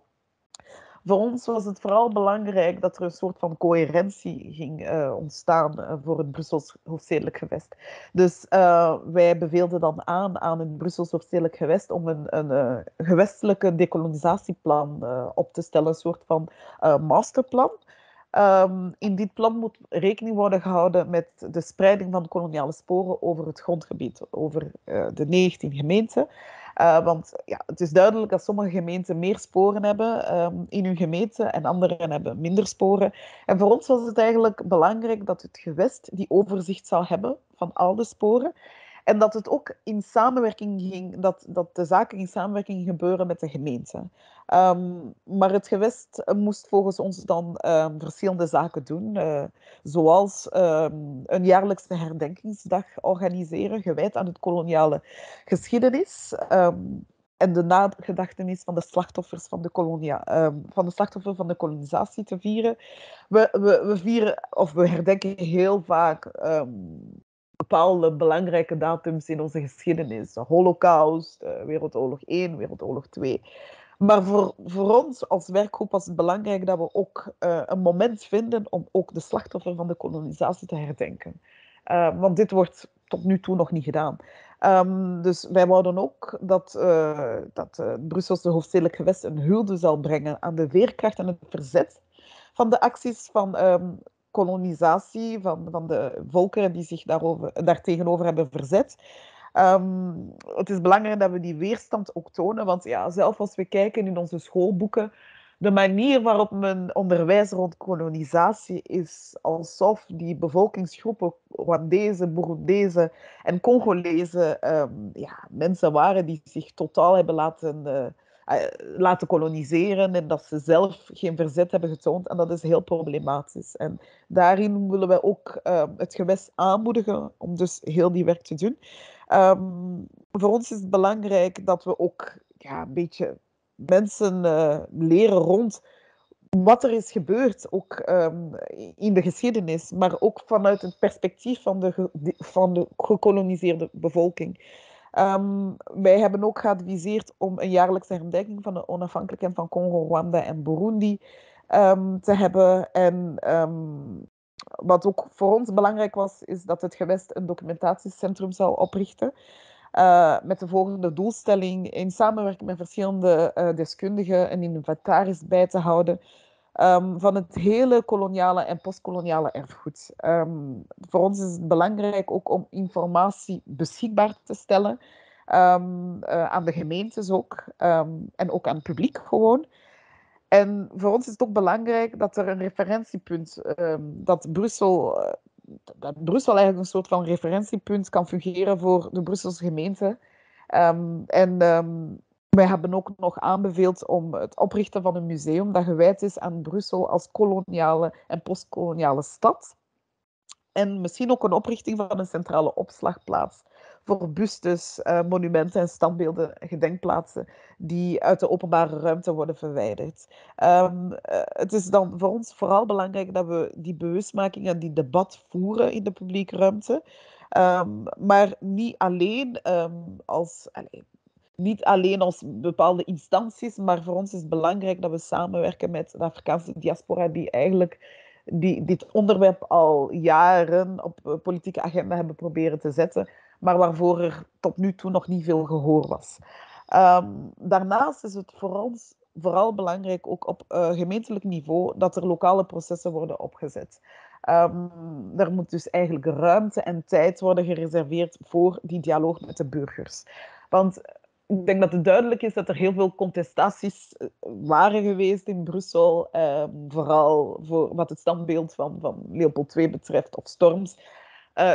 Voor ons was het vooral belangrijk dat er een soort van coherentie ging uh, ontstaan uh, voor het Brussels hoofdstedelijk gewest. Dus uh, wij beveelden dan aan aan het Brussels hoofdstedelijk gewest om een, een uh, gewestelijke decolonisatieplan uh, op te stellen, een soort van uh, masterplan. Um, in dit plan moet rekening worden gehouden met de spreiding van koloniale sporen over het grondgebied, over uh, de negentien gemeenten. Uh, want ja, het is duidelijk dat sommige gemeenten meer sporen hebben um, in hun gemeente en anderen hebben minder sporen. En voor ons was het eigenlijk belangrijk dat het gewest die overzicht zou hebben van al de sporen. En dat het ook in samenwerking ging, dat, dat de zaken in samenwerking gebeuren met de gemeente. Um, maar het gewest moest volgens ons dan um, verschillende zaken doen, uh, zoals um, een jaarlijkse herdenkingsdag organiseren, gewijd aan het koloniale geschiedenis. Um, en de nagedachtenis van de slachtoffers van de, kolonia, um, van de slachtoffers van de kolonisatie te vieren. We, we, we vieren, of we herdenken heel vaak um, bepaalde belangrijke datums in onze geschiedenis. De Holocaust, uh, Wereldoorlog één, Wereldoorlog twee. Maar voor, voor ons als werkgroep was het belangrijk dat we ook uh, een moment vinden om ook de slachtoffers van de kolonisatie te herdenken. Uh, want dit wordt tot nu toe nog niet gedaan. Um, dus wij wouden ook dat, uh, dat uh, het Brusselse hoofdstedelijk gewest een hulde zal brengen aan de veerkracht en het verzet van de acties van um, kolonisatie, van, van de volkeren die zich daarover, daartegenover hebben verzet. Um, het is belangrijk dat we die weerstand ook tonen, want ja, zelf als we kijken in onze schoolboeken, de manier waarop men onderwijst rond kolonisatie is alsof die bevolkingsgroepen, Rwandezen, Burundezen en Congolezen, um, ja, mensen waren die zich totaal hebben laten, uh, uh, laten koloniseren en dat ze zelf geen verzet hebben getoond. En dat is heel problematisch. En daarin willen wij ook uh, het gewest aanmoedigen om dus heel die werk te doen. Um, voor ons is het belangrijk dat we ook ja, een beetje mensen uh, leren rond wat er is gebeurd, ook um, in de geschiedenis, maar ook vanuit het perspectief van de, van de gekoloniseerde bevolking. Um, wij hebben ook geadviseerd om een jaarlijkse herdenking van de onafhankelijkheid van Congo, Rwanda en Burundi um, te hebben. En um, wat ook voor ons belangrijk was, is dat het gewest een documentatiecentrum zou oprichten. Uh, met de volgende doelstelling: in samenwerking met verschillende uh, deskundigen een inventaris bij te houden um, van het hele koloniale en postkoloniale erfgoed. Um, voor ons is het belangrijk ook om informatie beschikbaar te stellen um, uh, aan de gemeentes ook um, en ook aan het publiek gewoon. En voor ons is het ook belangrijk dat er een referentiepunt, um, dat Brussel, uh, dat Brussel eigenlijk een soort van referentiepunt kan fungeren voor de Brusselse gemeente. Um, en um, wij hebben ook nog aanbeveeld om het oprichten van een museum dat gewijd is aan Brussel als koloniale en postkoloniale stad. En misschien ook een oprichting van een centrale opslagplaats voor bustes, uh, monumenten en standbeelden, gedenkplaatsen die uit de openbare ruimte worden verwijderd. Um, uh, het is dan voor ons vooral belangrijk dat we die bewustmaking en die debat voeren in de publieke ruimte. Um, maar niet alleen um, als... Allez, Niet alleen als bepaalde instanties, maar voor ons is het belangrijk dat we samenwerken met de Afrikaanse diaspora, die eigenlijk die dit onderwerp al jaren op de politieke agenda hebben proberen te zetten, maar waarvoor er tot nu toe nog niet veel gehoor was. Um, daarnaast is het voor ons vooral belangrijk, ook op uh, gemeentelijk niveau, dat er lokale processen worden opgezet. Um, er moet dus eigenlijk ruimte en tijd worden gereserveerd voor die dialoog met de burgers. Want ik denk dat het duidelijk is dat er heel veel contestaties waren geweest in Brussel, uh, vooral voor wat het standbeeld van, van Leopold de Tweede betreft, of Storms. Uh,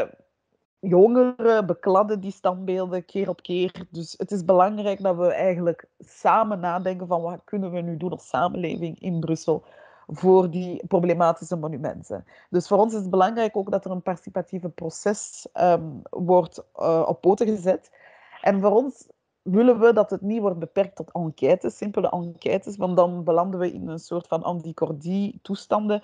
jongeren bekladden die standbeelden keer op keer. Dus het is belangrijk dat we eigenlijk samen nadenken van wat kunnen we nu doen als samenleving in Brussel voor die problematische monumenten. Dus voor ons is het belangrijk ook dat er een participatieve proces um, wordt uh, op poten gezet. En voor ons willen we dat het niet wordt beperkt tot enquêtes, simpele enquêtes, want dan belanden we in een soort van anticordie-toestanden.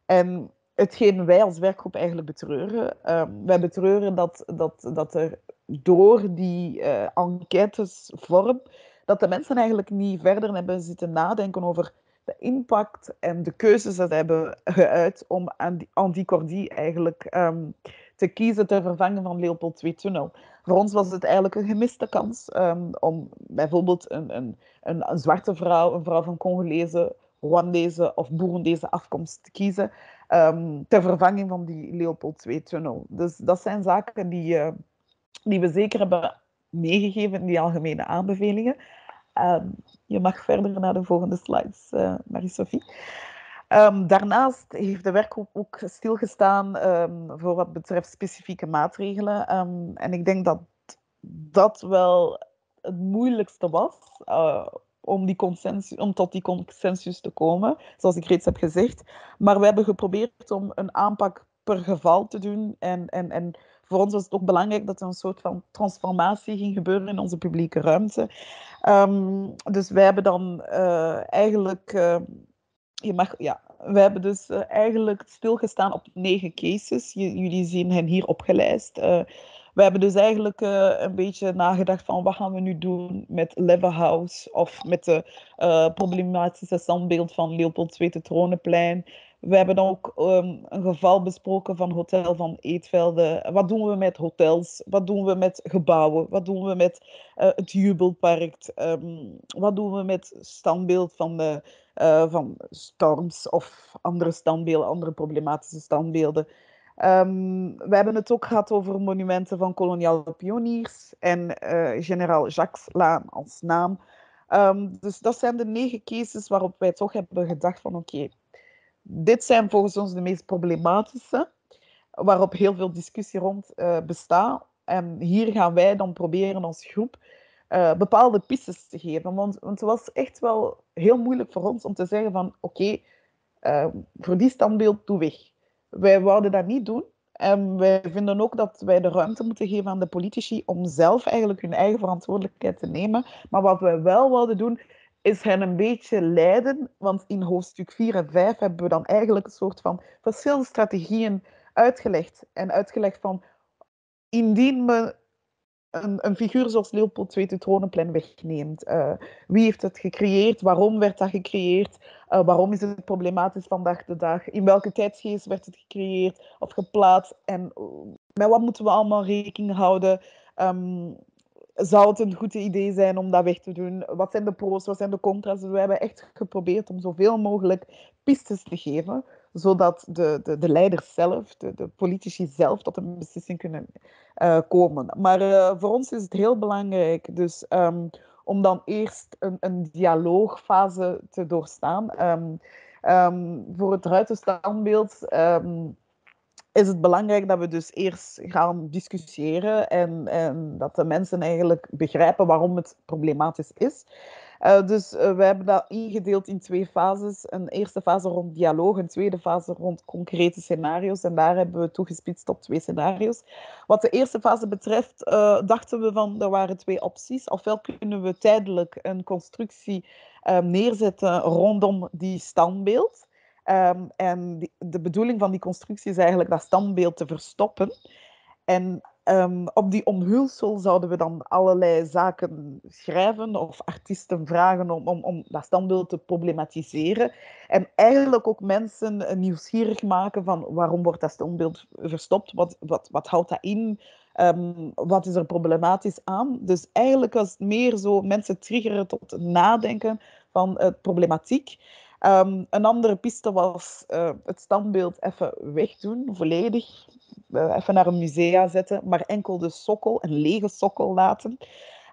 En hetgeen wij als werkgroep eigenlijk betreuren, uh, wij betreuren dat, dat, dat er door die uh, enquêtesvorm, dat de mensen eigenlijk niet verder hebben zitten nadenken over de impact en de keuzes dat hebben geuit om anticordie eigenlijk um, te kiezen ter vervanging van Leopold de Tweede-tunnel. Voor ons was het eigenlijk een gemiste kans um, om bijvoorbeeld een, een, een, een zwarte vrouw, een vrouw van Congolese, Rwandese of Boerendese afkomst te kiezen um, ter vervanging van die Leopold de Tweede-tunnel. Dus dat zijn zaken die, uh, die we zeker hebben meegegeven in die algemene aanbevelingen. Um, je mag verder naar de volgende slides, uh, Marie-Sophie. Um, daarnaast heeft de werkgroep ook stilgestaan um, voor wat betreft specifieke maatregelen. Um, en ik denk dat dat wel het moeilijkste was uh, om, die consensus, om tot die consensus te komen, zoals ik reeds heb gezegd. Maar we hebben geprobeerd om een aanpak per geval te doen. En, en, en voor ons was het ook belangrijk dat er een soort van transformatie ging gebeuren in onze publieke ruimte. Um, dus wij hebben dan uh, eigenlijk... Uh, je mag, ja, wij hebben dus uh, eigenlijk stilgestaan op negen cases. J- jullie zien hen hier opgelijst. Uh, we hebben dus eigenlijk uh, een beetje nagedacht van wat gaan we nu doen met Levenhouse of met de uh, problematische standbeeld van Leopold de Tweede Tronenplein. We hebben ook um, een geval besproken van Hotel van Eetvelde. Wat doen we met hotels? Wat doen we met gebouwen? Wat doen we met uh, het Jubelpark? Um, wat doen we met standbeeld van, de, uh, van Storms of andere standbeelden, andere problematische standbeelden? Um, we hebben het ook gehad over monumenten van koloniale pioniers en uh, generaal Jacques-Laan als naam. Um, dus dat zijn de negen cases waarop wij toch hebben gedacht van oké, okay, dit zijn volgens ons de meest problematische, waarop heel veel discussie rond uh, bestaat. En hier gaan wij dan proberen als groep uh, bepaalde pistes te geven. Want, want het was echt wel heel moeilijk voor ons om te zeggen van oké, okay, uh, voor die standbeeld doe weg. Wij wouden dat niet doen. En wij vinden ook dat wij de ruimte moeten geven aan de politici om zelf eigenlijk hun eigen verantwoordelijkheid te nemen. Maar wat wij wel wilden doen, is hen een beetje leiden. Want in hoofdstuk vier en vijf hebben we dan eigenlijk een soort van verschillende strategieën uitgelegd. En uitgelegd van, indien we een, een figuur zoals Leopold de Tweede Tronenplein wegneemt. Uh, wie heeft het gecreëerd? Waarom werd dat gecreëerd? Uh, waarom is het problematisch vandaag de dag? In welke tijdsgeest werd het gecreëerd of geplaatst? En uh, met wat moeten we allemaal rekening houden? Um, zou het een goed idee zijn om dat weg te doen? Wat zijn de pro's, wat zijn de contra's? Dus we hebben echt geprobeerd om zoveel mogelijk pistes te geven, zodat de, de, de leiders zelf, de, de politici zelf, tot een beslissing kunnen uh, komen. Maar uh, voor ons is het heel belangrijk dus, um, om dan eerst een, een dialoogfase te doorstaan. Um, um, voor het ruitenstandbeeld um, is het belangrijk dat we dus eerst gaan discussiëren en, en dat de mensen eigenlijk begrijpen waarom het problematisch is. Uh, dus uh, we hebben dat ingedeeld in twee fases. Een eerste fase rond dialoog, een tweede fase rond concrete scenario's. En daar hebben we toegespitst op twee scenario's. Wat de eerste fase betreft, uh, dachten we van, er waren twee opties. Ofwel kunnen we tijdelijk een constructie uh, neerzetten rondom die standbeeld. Um, en die, de bedoeling van die constructie is eigenlijk dat standbeeld te verstoppen. En um, op die omhulsel zouden we dan allerlei zaken schrijven of artiesten vragen om, om, om dat standbeeld te problematiseren. En eigenlijk ook mensen nieuwsgierig maken van waarom wordt dat standbeeld verstopt? Wat, wat, wat houdt dat in? Um, wat is er problematisch aan? Dus eigenlijk was het meer zo mensen triggeren tot nadenken van de uh, problematiek. Um, een andere piste was uh, het standbeeld even wegdoen, volledig. Uh, even naar een musea zetten, maar enkel de sokkel, een lege sokkel laten.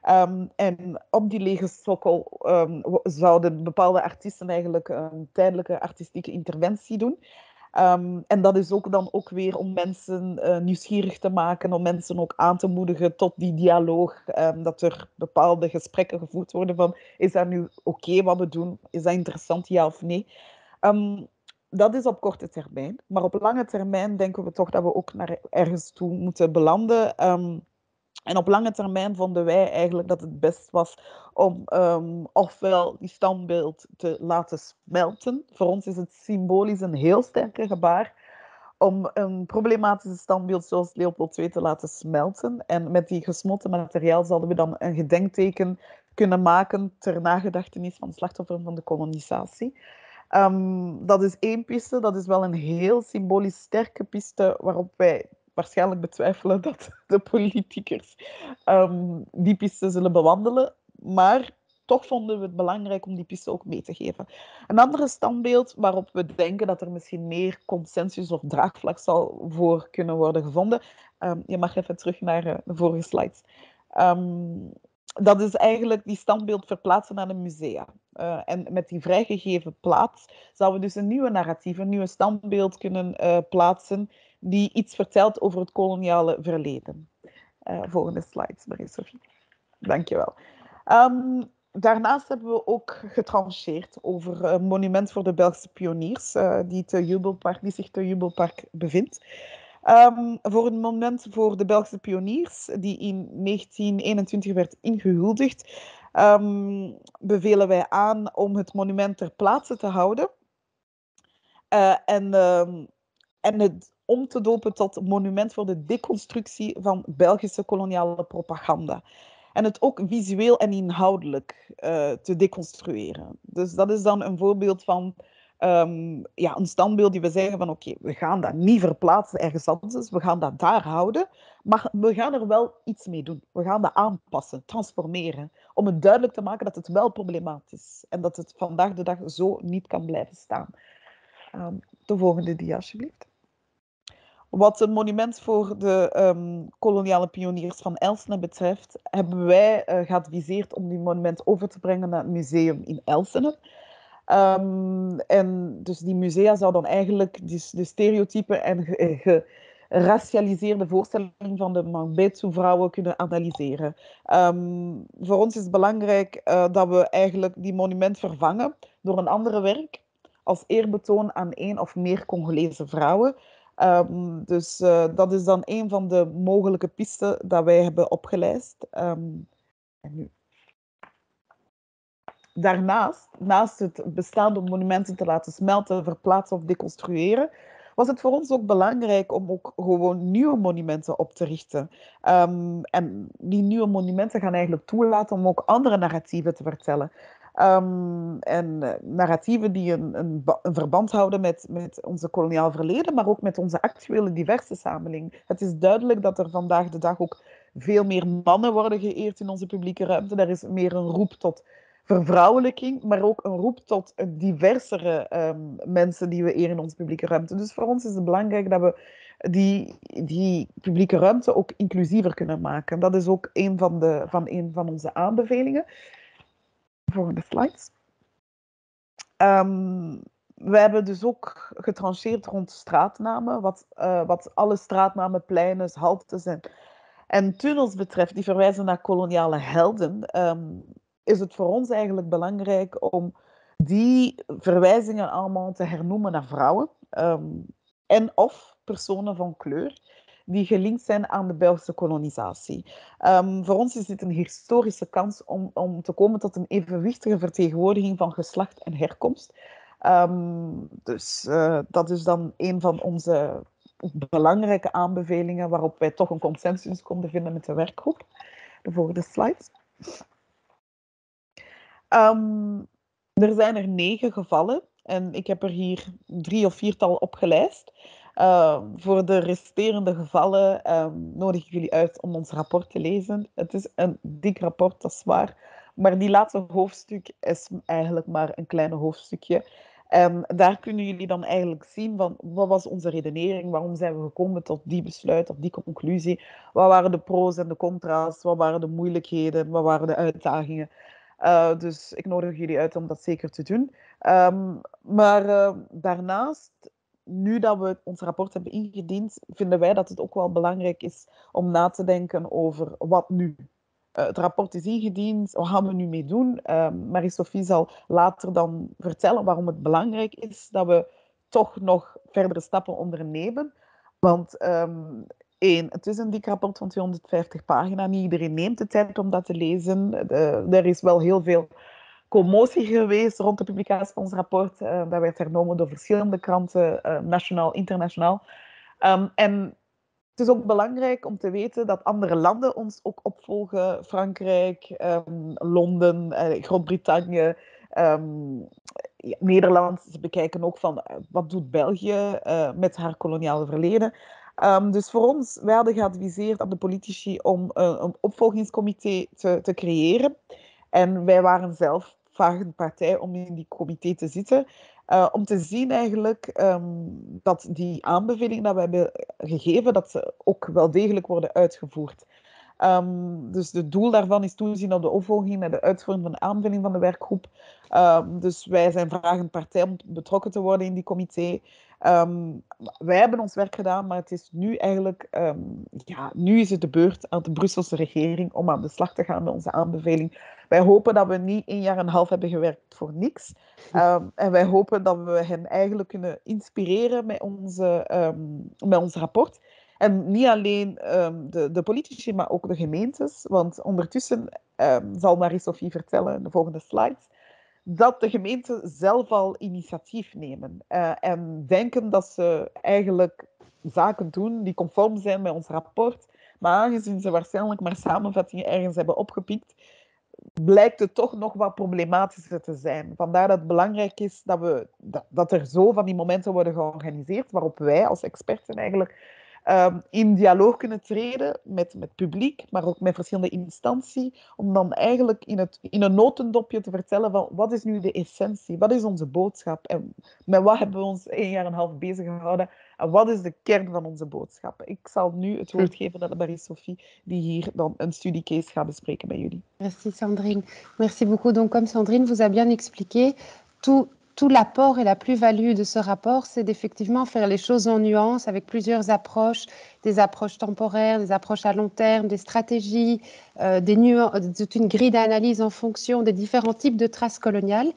Um, en op die lege sokkel um, zouden bepaalde artiesten eigenlijk een tijdelijke artistieke interventie doen. Um, en dat is ook dan ook weer om mensen uh, nieuwsgierig te maken, om mensen ook aan te moedigen tot die dialoog, um, dat er bepaalde gesprekken gevoerd worden van, is dat nu oké okay wat we doen? Is dat interessant, ja of nee? Um, dat is op korte termijn. Maar op lange termijn denken we toch dat we ook naar ergens toe moeten belanden. Um, En op lange termijn vonden wij eigenlijk dat het best was om um, ofwel die standbeeld te laten smelten. Voor ons is het symbolisch een heel sterke gebaar om een problematische standbeeld zoals Leopold de Tweede te laten smelten. En met die gesmolten materiaal zouden we dan een gedenkteken kunnen maken ter nagedachtenis van slachtoffers van de kolonisatie. Um, dat is één piste, dat is wel een heel symbolisch sterke piste waarop wij waarschijnlijk betwijfelen dat de politiekers um, die piste zullen bewandelen. Maar toch vonden we het belangrijk om die piste ook mee te geven. Een andere standbeeld waarop we denken dat er misschien meer consensus of draagvlak zal voor kunnen worden gevonden. Um, je mag even terug naar uh, de vorige slides. Um, dat is eigenlijk die standbeeld verplaatsen naar een musea. Uh, en met die vrijgegeven plaats zouden we dus een nieuwe narratief, een nieuwe standbeeld kunnen uh, plaatsen die iets vertelt over het koloniale verleden. Uh, volgende slide, Marie-Sophie. Dankjewel. Um, daarnaast hebben we ook getrancheerd over een monument voor de Belgische pioniers, uh, die, te Jubelpark, die zich te Jubelpark bevindt. Um, voor een monument voor de Belgische pioniers, die in negentien eenentwintig werd ingehuldigd, um, bevelen wij aan om het monument ter plaatse te houden uh, en, um, en het om te dopen tot monument voor de deconstructie van Belgische koloniale propaganda. En het ook visueel en inhoudelijk uh, te deconstrueren. Dus dat is dan een voorbeeld van um, ja, een standbeeld die we zeggen van oké, okay, we gaan dat niet verplaatsen ergens anders, we gaan dat daar houden, maar we gaan er wel iets mee doen. We gaan dat aanpassen, transformeren, om het duidelijk te maken dat het wel problematisch is en dat het vandaag de dag zo niet kan blijven staan. Um, de volgende dia, alsjeblieft. Wat een monument voor de um, koloniale pioniers van Elsene betreft, hebben wij uh, geadviseerd om die monument over te brengen naar het museum in Elsene. Um, en dus die musea zouden dan eigenlijk de, de stereotypen en geracialiseerde ge, voorstellingen van de Mangbetu-vrouwen kunnen analyseren. Um, voor ons is het belangrijk uh, dat we eigenlijk die monument vervangen door een andere werk als eerbetoon aan één of meer Congolese vrouwen. Um, dus uh, dat is dan een van de mogelijke pisten dat wij hebben opgelijst. Um, en nu. Daarnaast, naast het bestaande monumenten te laten smelten, verplaatsen of deconstrueren, was het voor ons ook belangrijk om ook gewoon nieuwe monumenten op te richten. Um, en die nieuwe monumenten gaan eigenlijk toelaten om ook andere narratieven te vertellen. Um, en uh, narratieven die een, een, een verband houden met, met onze koloniaal verleden, maar ook met onze actuele diverse samenleving. Het is duidelijk dat er vandaag de dag ook veel meer mannen worden geëerd in onze publieke ruimte. Er is meer een roep tot vervrouwelijking, maar ook een roep tot een diversere um, mensen die we eren in onze publieke ruimte. Dus voor ons is het belangrijk dat we die, die publieke ruimte ook inclusiever kunnen maken. Dat is ook een van, de, van, een van onze aanbevelingen. Volgende slides. Um, we hebben dus ook getrancheerd rond straatnamen, wat, uh, wat alle straatnamen, pleinen, haltes en, en tunnels betreft, die verwijzen naar koloniale helden, um, is het voor ons eigenlijk belangrijk om die verwijzingen allemaal te hernoemen naar vrouwen um, en of personen van kleur die gelinkt zijn aan de Belgische kolonisatie. Um, voor ons is dit een historische kans om, om te komen tot een evenwichtige vertegenwoordiging van geslacht en herkomst. Um, dus uh, dat is dan een van onze belangrijke aanbevelingen waarop wij toch een consensus konden vinden met de werkgroep. De volgende slide. Um, er zijn er negen gevallen en ik heb er hier drie of viertal opgelijst. Uh, voor de resterende gevallen um, nodig ik jullie uit om ons rapport te lezen. Het is een dik rapport, dat is waar. Maar die laatste hoofdstuk is eigenlijk maar een klein hoofdstukje. En daar kunnen jullie dan eigenlijk zien van wat was onze redenering, waarom zijn we gekomen tot die besluit, tot die conclusie, wat waren de pro's en de contra's, wat waren de moeilijkheden, wat waren de uitdagingen. Uh, dus ik nodig jullie uit om dat zeker te doen. Um, maar uh, daarnaast, nu dat we ons rapport hebben ingediend, vinden wij dat het ook wel belangrijk is om na te denken over wat nu. Uh, het rapport is ingediend, wat gaan we nu mee doen? Uh, Marie-Sophie zal later dan vertellen waarom het belangrijk is dat we toch nog verdere stappen ondernemen. Want um, één, het is een dik rapport van tweehonderdvijftig pagina. Niet iedereen neemt de tijd om dat te lezen. Uh, er is wel heel veel commotie geweest rond de publicatie van ons rapport. Uh, dat werd hernomen door verschillende kranten, uh, nationaal, internationaal. Um, en het is ook belangrijk om te weten dat andere landen ons ook opvolgen. Frankrijk, um, Londen, uh, Groot-Brittannië, um, ja, Nederland. Ze bekijken ook van uh, wat doet België uh, met haar koloniale verleden. Um, dus voor ons, wij hadden geadviseerd aan de politici om uh, een opvolgingscomité te, te creëren. En wij waren zelf vragende partij om in die comité te zitten. Uh, om te zien eigenlijk um, dat die aanbevelingen die we hebben gegeven, dat ze ook wel degelijk worden uitgevoerd. Um, dus het doel daarvan is toezien op de opvolging en de uitvoering van de aanbeveling van de werkgroep. Um, dus wij zijn vragende partij om betrokken te worden in die comité. Um, wij hebben ons werk gedaan, maar het is nu eigenlijk, um, ja, nu is het de beurt aan de Brusselse regering om aan de slag te gaan met onze aanbeveling. Wij hopen dat we niet één jaar en een half hebben gewerkt voor niks. Um, en wij hopen dat we hen eigenlijk kunnen inspireren met, onze, um, met ons rapport. En niet alleen um, de, de politici, maar ook de gemeentes. Want ondertussen um, zal Marie-Sophie vertellen in de volgende slides dat de gemeenten zelf al initiatief nemen. Uh, en denken dat ze eigenlijk zaken doen die conform zijn met ons rapport. Maar aangezien ze waarschijnlijk maar samenvattingen ergens hebben opgepikt, blijkt het toch nog wat problematischer te zijn. Vandaar dat het belangrijk is dat, we, dat, dat er zo van die momenten worden georganiseerd waarop wij als experten eigenlijk um, in dialoog kunnen treden met het publiek, maar ook met verschillende instanties, om dan eigenlijk in, het, in een notendopje te vertellen van wat is nu de essentie, wat is onze boodschap en met wat hebben we ons één jaar en een half bezig gehouden en wat is de kern van onze boodschap. Ik zal nu het woord geven aan Marie-Sophie, die hier dan een studiecase gaat bespreken met jullie. Merci Sandrine. Merci beaucoup. Donc comme Sandrine vous a bien expliqué, tout Tout l'apport et la plus-value de ce rapport, c'est d'effectivement faire les choses en nuances avec plusieurs approches, des approches temporaires, des approches à long terme, des stratégies, euh, des nuances, toute une grille d'analyse en fonction des différents types de traces coloniales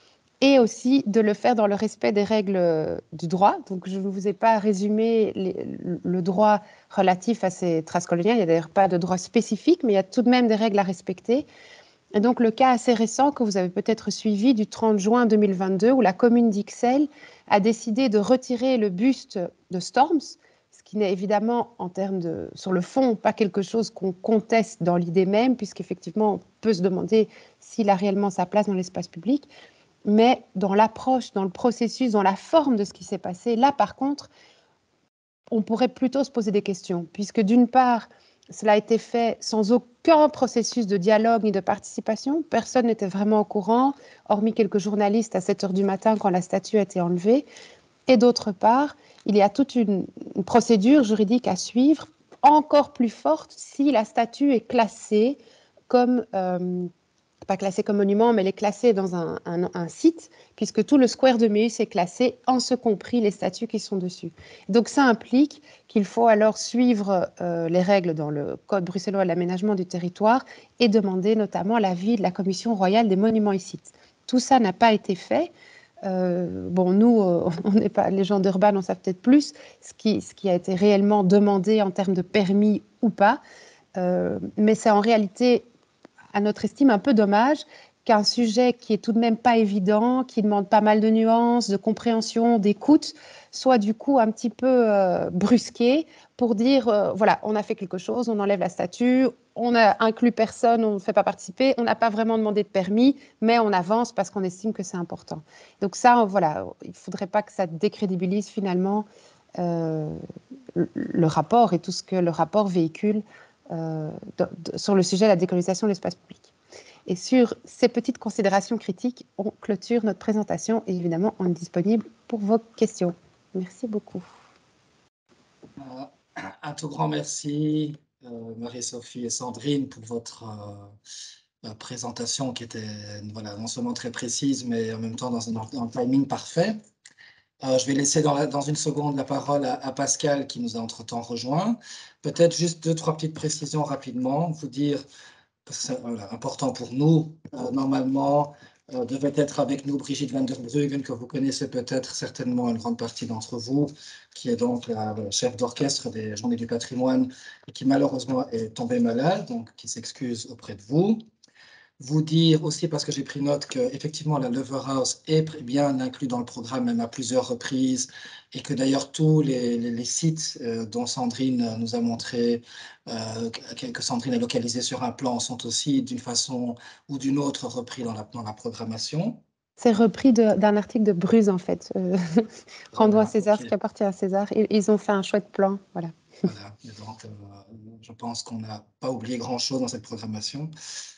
et aussi de le faire dans le respect des règles du droit. Donc je ne vous ai pas résumé les, le droit relatif à ces traces coloniales, il n'y a d'ailleurs pas de droit spécifique, mais il y a tout de même des règles à respecter. Et donc, le cas assez récent que vous avez peut-être suivi du trente juin deux mille vingt-deux, où la commune d'Ixelles a décidé de retirer le buste de Storms, ce qui n'est évidemment, en termes de, sur le fond, pas quelque chose qu'on conteste dans l'idée même, puisqu'effectivement, on peut se demander s'il a réellement sa place dans l'espace public. Mais dans l'approche, dans le processus, dans la forme de ce qui s'est passé, là, par contre, on pourrait plutôt se poser des questions, puisque d'une part, cela a été fait sans aucun processus de dialogue ni de participation. Personne n'était vraiment au courant, hormis quelques journalistes à sept heures du matin quand la statue a été enlevée. Et d'autre part, il y a toute une, une procédure juridique à suivre, encore plus forte si la statue est classée comme, euh, pas classée comme monument, mais elle est classée dans un, un, un site, puisque tout le square de Meus est classé, en ce compris les statues qui sont dessus. Donc ça implique qu'il faut alors suivre euh, les règles dans le Code bruxellois de l'aménagement du territoire et demander notamment l'avis de la Commission royale des monuments et sites. Tout ça n'a pas été fait. Euh, bon, nous, euh, on n'est pas, les gens d'Urban en savent peut-être plus, ce qui, ce qui a été réellement demandé en termes de permis ou pas. Euh, mais c'est en réalité, à notre estime, un peu dommage qu'un sujet qui est tout de même pas évident, qui demande pas mal de nuances, de compréhension, d'écoute, soit du coup un petit peu euh, brusqué pour dire, euh, voilà, on a fait quelque chose, on enlève la statue, on a inclus personne, on ne fait pas participer, on n'a pas vraiment demandé de permis, mais on avance parce qu'on estime que c'est important. Donc ça, voilà, il ne faudrait pas que ça décrédibilise finalement euh, le, le rapport et tout ce que le rapport véhicule euh, de, de, sur le sujet de la décolonisation de l'espace public. Et sur ces petites considérations critiques, on clôture notre présentation et évidemment, on est disponible pour vos questions. Merci beaucoup. Euh, un tout grand merci, euh, Marie-Sophie et Sandrine, pour votre euh, présentation qui était voilà, non seulement très précise, mais en même temps dans un, dans un timing parfait. Euh, je vais laisser dans, la, dans une seconde la parole à, à Pascal qui nous a entre-temps rejoint. Peut-être juste deux, trois petites précisions rapidement. Vous dire, parce que c'est voilà, important pour nous, euh, normalement, euh, devait être avec nous Brigitte van der Bruggen, que vous connaissez peut-être certainement une grande partie d'entre vous, qui est donc la, la chef d'orchestre des Journées du patrimoine et qui malheureusement est tombée malade, donc qui s'excuse auprès de vous. Vous dire aussi, parce que j'ai pris note qu'effectivement la Lover House est bien inclus dans le programme, même à plusieurs reprises, et que d'ailleurs tous les, les, les sites euh, dont Sandrine nous a montré, euh, que Sandrine a localisé sur un plan, sont aussi d'une façon ou d'une autre repris dans la, dans la programmation. C'est repris d'un article de Bruce, en fait. Euh, Rendons voilà, à César okay. ce qui appartient à César. Et ils ont fait un chouette plan, voilà. Voilà, et donc euh, je pense qu'on n'a pas oublié grand-chose dans cette programmation.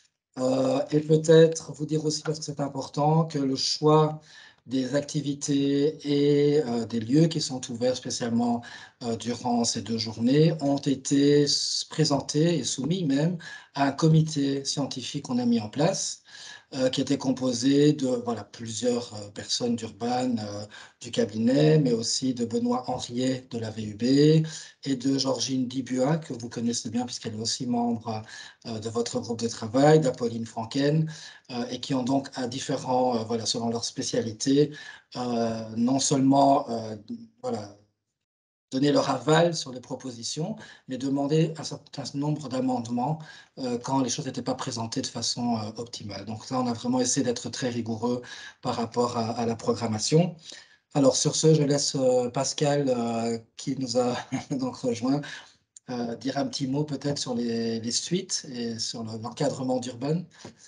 Euh, et peut-être vous dire aussi, parce que c'est important, que le choix des activités et euh, des lieux qui sont ouverts spécialement euh, durant ces deux journées ont été présentés et soumis même à un comité scientifique qu'on a mis en place, euh, qui était composé de voilà, plusieurs euh, personnes d'Urban, euh, du cabinet, mais aussi de Benoît Henriet de la V U B et de Georgine Dibua, que vous connaissez bien puisqu'elle est aussi membre euh, de votre groupe de travail, d'Apolline Franken, euh, et qui ont donc à différents, euh, voilà, selon leur spécialité, euh, non seulement euh, voilà, donner leur aval sur les propositions, mais demander un certain nombre d'amendements euh, quand les choses n'étaient pas présentées de façon euh, optimale. Donc là, on a vraiment essayé d'être très rigoureux par rapport à, à la programmation. Alors sur ce, je laisse euh, Pascal, euh, qui nous a donc rejoint, euh, dire un petit mot peut-être sur les, les suites et sur l'encadrement d'Urban.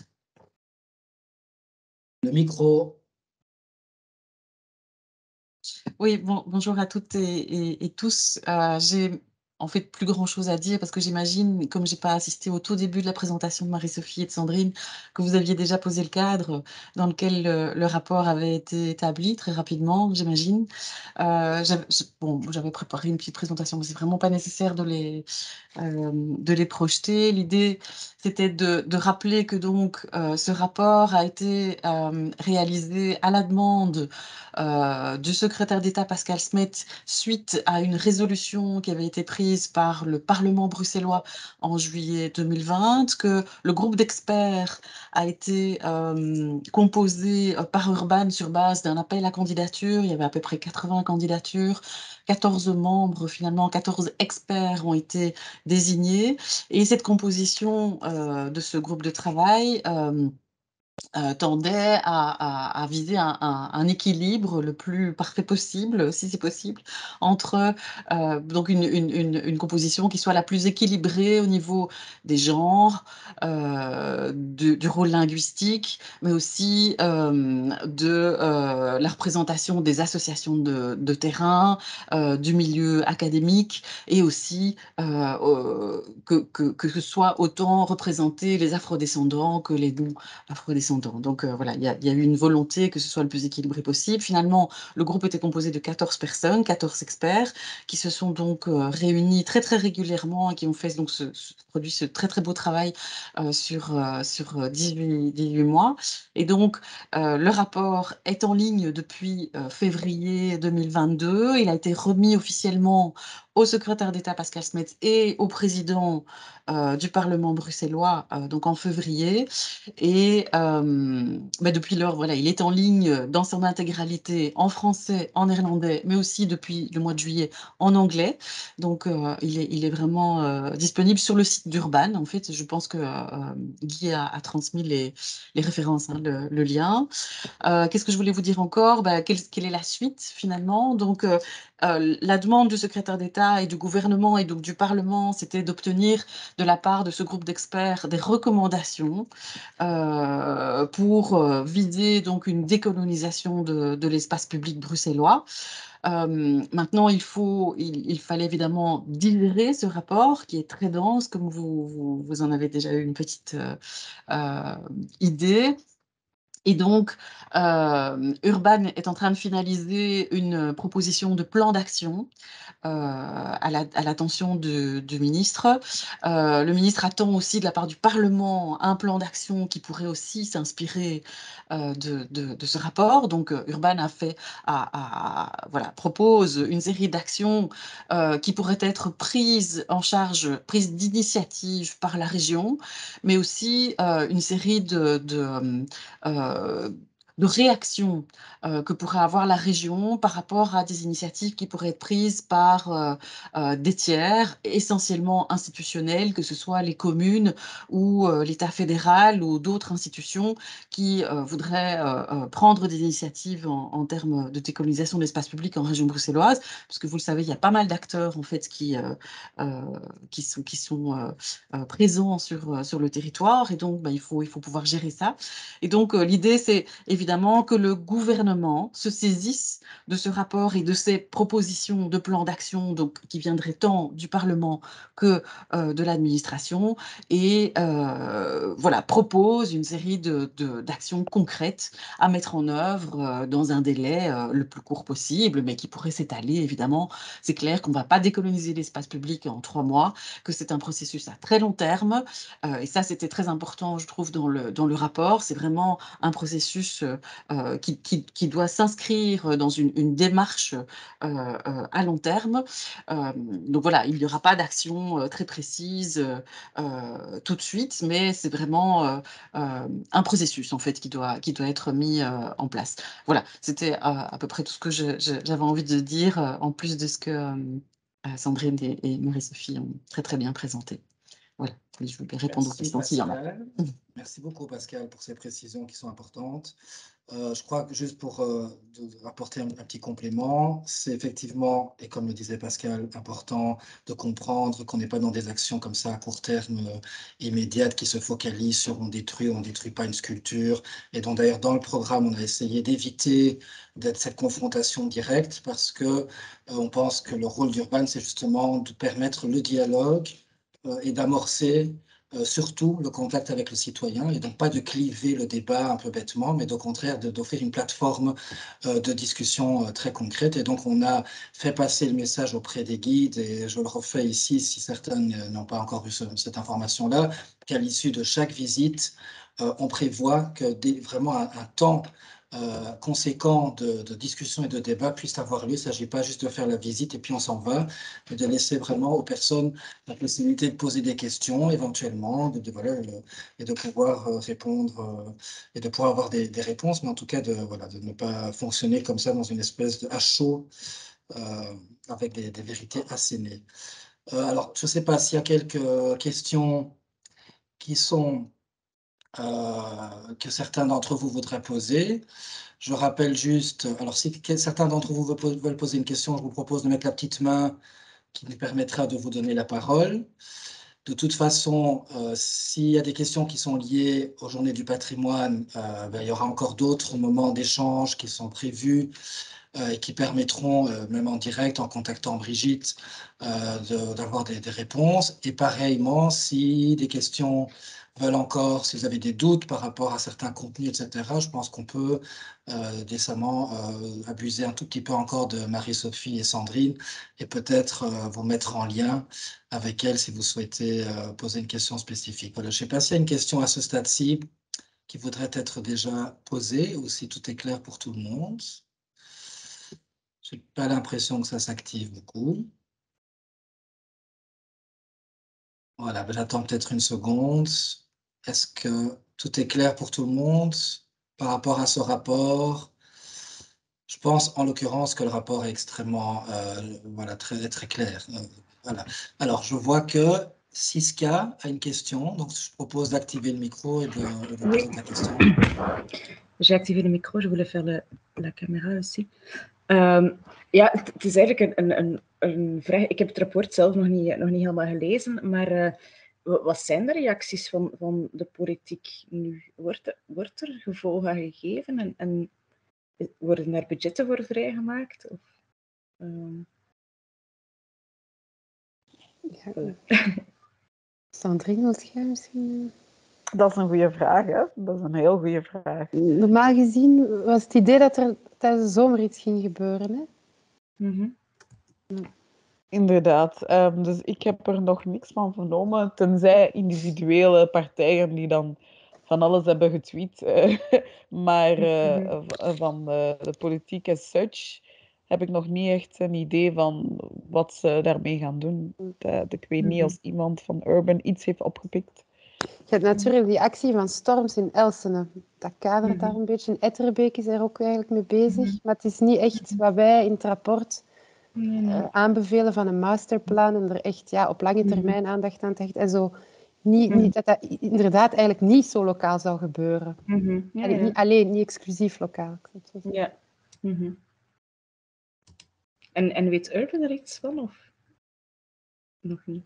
Le micro. Oui, bon, bonjour à toutes et, et, et tous. Euh, j'ai en fait plus grand chose à dire parce que j'imagine, comme j'ai pas assisté au tout début de la présentation de Marie-Sophie et de Sandrine, que vous aviez déjà posé le cadre dans lequel le, le rapport avait été établi très rapidement, j'imagine. Euh, j'avais, bon, j'avais préparé une petite présentation, mais c'est vraiment pas nécessaire de les, euh, de les projeter. L'idée, c'était de, de rappeler que donc euh, ce rapport a été euh, réalisé à la demande euh, du secrétaire d'État Pascal Smet suite à une résolution qui avait été prise par le Parlement bruxellois en juillet deux mille vingt, que le groupe d'experts a été euh, composé par Urban sur base d'un appel à candidature. Il y avait à peu près quatre-vingts candidatures, quatorze membres finalement, quatorze experts ont été désignés. Et cette composition euh, de ce groupe de travail euh, euh, tendait à, à, à viser un, un, un équilibre le plus parfait possible, si c'est possible, entre euh, donc une, une, une, une composition qui soit la plus équilibrée au niveau des genres, euh, du, du rôle linguistique, mais aussi euh, de euh, la représentation des associations de, de terrain, euh, du milieu académique, et aussi euh, euh, que, que, que ce soit autant représenter les afrodescendants que les non-afrodescendants. Donc euh, voilà, il y, y a eu une volonté que ce soit le plus équilibré possible. Finalement, le groupe était composé de quatorze personnes, quatorze experts, qui se sont donc euh, réunis très très régulièrement et qui ont fait donc ce, ce produit ce très très beau travail euh, sur, euh, sur dix-huit, dix-huit mois. Et donc, euh, le rapport est en ligne depuis euh, février deux mille vingt-deux. Il a été remis officiellement au secrétaire d'État Pascal Smet et au président euh, du Parlement bruxellois, euh, donc en février. Et euh, bah depuis lors, voilà, il est en ligne dans son intégralité en français, en néerlandais, mais aussi depuis le mois de juillet en anglais. Donc, euh, il, est, il est vraiment euh, disponible sur le site d'Urban. En fait, je pense que euh, Guy a, a transmis les, les références, hein, le, le lien. Euh, Qu'est-ce que je voulais vous dire encore? Bah, quelle, quelle est la suite finalement? Donc, euh, euh, la demande du secrétaire d'État l'État et du gouvernement et donc du Parlement, c'était d'obtenir de la part de ce groupe d'experts des recommandations euh, pour euh, viser donc une décolonisation de, de l'espace public bruxellois. Euh, maintenant, il, faut, il, il fallait évidemment digérer ce rapport qui est très dense, comme vous, vous, vous en avez déjà eu une petite euh, euh, idée. Et donc, euh, Urban est en train de finaliser une proposition de plan d'action euh, à l'attention la, du ministre. Euh, le ministre attend aussi de la part du Parlement un plan d'action qui pourrait aussi s'inspirer euh, de, de, de ce rapport. Donc, euh, Urban a fait, a, a, voilà, propose une série d'actions euh, qui pourraient être prises en charge, prises d'initiative par la région, mais aussi euh, une série de, de euh, de réactions euh, que pourrait avoir la région par rapport à des initiatives qui pourraient être prises par euh, euh, des tiers, essentiellement institutionnels, que ce soit les communes ou euh, l'État fédéral ou d'autres institutions qui euh, voudraient euh, euh, prendre des initiatives en, en termes de décolonisation de l'espace public en région bruxelloise, puisque vous le savez, il y a pas mal d'acteurs en fait qui, euh, euh, qui sont, qui sont euh, euh, présents sur, sur le territoire, et donc bah, il, faut, il faut pouvoir gérer ça. Et donc euh, l'idée, c'est évidemment que le gouvernement se saisisse de ce rapport et de ces propositions de plan d'action donc qui viendraient tant du Parlement que euh, de l'administration, et euh, voilà, propose une série de, de, d'actions concrètes à mettre en œuvre euh, dans un délai euh, le plus court possible, mais qui pourrait s'étaler évidemment. C'est clair qu'on ne va pas décoloniser l'espace public en trois mois, que c'est un processus à très long terme, euh, et ça c'était très important je trouve dans le, dans le rapport. C'est vraiment un processus euh, qui, qui, qui doit s'inscrire dans une, une démarche euh, euh, à long terme. Euh, donc voilà, il n'y aura pas d'action euh, très précise euh, tout de suite, mais c'est vraiment euh, euh, un processus en fait qui doit, qui doit être mis euh, en place. Voilà, c'était euh, à peu près tout ce que je, je, j'avais envie de dire, euh, en plus de ce que euh, Sandrine et, et Marie-Sophie ont très très bien présenté. Voilà, je vais répondre Merci, aux questions s'il y en a. Merci beaucoup Pascal pour ces précisions qui sont importantes. Euh, je crois que juste pour euh, apporter un, un petit complément, c'est effectivement, et comme le disait Pascal, important de comprendre qu'on n'est pas dans des actions comme ça à court terme euh, immédiates qui se focalisent sur on détruit ou on ne détruit pas une sculpture. Et donc d'ailleurs dans le programme, on a essayé d'éviter d'être cette confrontation directe parce que euh, on pense que le rôle d'Urban, c'est justement de permettre le dialogue euh, et d'amorcer Euh, surtout le contact avec le citoyen, et donc pas de cliver le débat un peu bêtement, mais au contraire d'offrir une plateforme euh, de discussion euh, très concrète. Et donc on a fait passer le message auprès des guides, et je le refais ici si certains n'ont pas encore eu ce, cette information-là, qu'à l'issue de chaque visite, euh, on prévoit que des, vraiment un, un temps Euh, conséquent de, de discussion et de débat puisse avoir lieu. Il ne s'agit pas juste de faire la visite et puis on s'en va, mais de laisser vraiment aux personnes la possibilité de poser des questions éventuellement, de, de, voilà, le, et de pouvoir euh, répondre euh, et de pouvoir avoir des, des réponses, mais en tout cas de, voilà, de ne pas fonctionner comme ça dans une espèce de à chaud euh, avec des, des vérités assénées. Euh, alors, je ne sais pas s'il y a quelques questions qui sont euh, que certains d'entre vous voudraient poser. Je rappelle juste, alors si certains d'entre vous veulent poser une question, je vous propose de mettre la petite main qui nous permettra de vous donner la parole. De toute façon, euh, s'il y a des questions qui sont liées aux Journées du patrimoine, euh, ben, il y aura encore d'autres moments d'échange qui sont prévus euh, et qui permettront, euh, même en direct, en contactant Brigitte, euh, d'avoir des, des réponses. Et pareillement, si des questions veulent encore, si vous avez des doutes par rapport à certains contenus, et cetera, je pense qu'on peut euh, décemment euh, abuser un tout petit peu encore de Marie-Sophie et Sandrine et peut-être euh, vous mettre en lien avec elles si vous souhaitez euh, poser une question spécifique. Voilà, je ne sais pas s'il y a une question à ce stade-ci qui voudrait être déjà posée ou si tout est clair pour tout le monde. Je n'ai pas l'impression que ça s'active beaucoup. Voilà, ben j'attends peut-être une seconde. Est-ce que tout est clair pour tout le monde par rapport à ce rapport? Je pense en l'occurrence que le rapport est extrêmement euh, voilà, très, très clair. Euh, voilà. Alors, je vois que Siska a une question, donc je propose d'activer le micro et de, de poser Oui. ta question. J'ai activé le micro, je voulais faire le, la caméra aussi. Um, ja, het, het is eigenlijk een, een, een vraag. Ik heb het rapport zelf nog niet, nog niet helemaal gelezen, maar uh, wat zijn de reacties van, van de politiek nu? Wordt, er, wordt er gevolg aan gegeven en, en worden daar budgetten voor vrijgemaakt? Of, um... Ja. Sandrine, wilt jij misschien... Dat is een goede vraag, hè? Dat is een heel goede vraag. Normaal gezien was het idee dat er tijdens de zomer iets ging gebeuren, hè? Mm-hmm. Inderdaad. Um, dus ik heb er nog niks van vernomen, tenzij individuele partijen die dan van alles hebben getweet. Uh, maar uh, mm-hmm. van de, de politiek as such heb ik nog niet echt een idee van wat ze daarmee gaan doen. Dat, ik weet mm-hmm. niet als iemand van Urban iets heeft opgepikt. Je hebt natuurlijk die actie van Storms in Elsene. Dat kadert mm-hmm. daar een beetje. Etterbeek is er ook eigenlijk mee bezig. Mm-hmm. Maar het is niet echt wat wij in het rapport mm-hmm. uh, aanbevelen van een masterplan en er echt ja, op lange termijn mm-hmm. aandacht aan te hechten. En zo niet, mm-hmm. niet, dat dat inderdaad eigenlijk niet zo lokaal zou gebeuren. Mm-hmm. Ja, Allee, ja. Niet alleen, niet exclusief lokaal. Ja. Mm-hmm. En, en weet Urban er iets van? Of nog niet?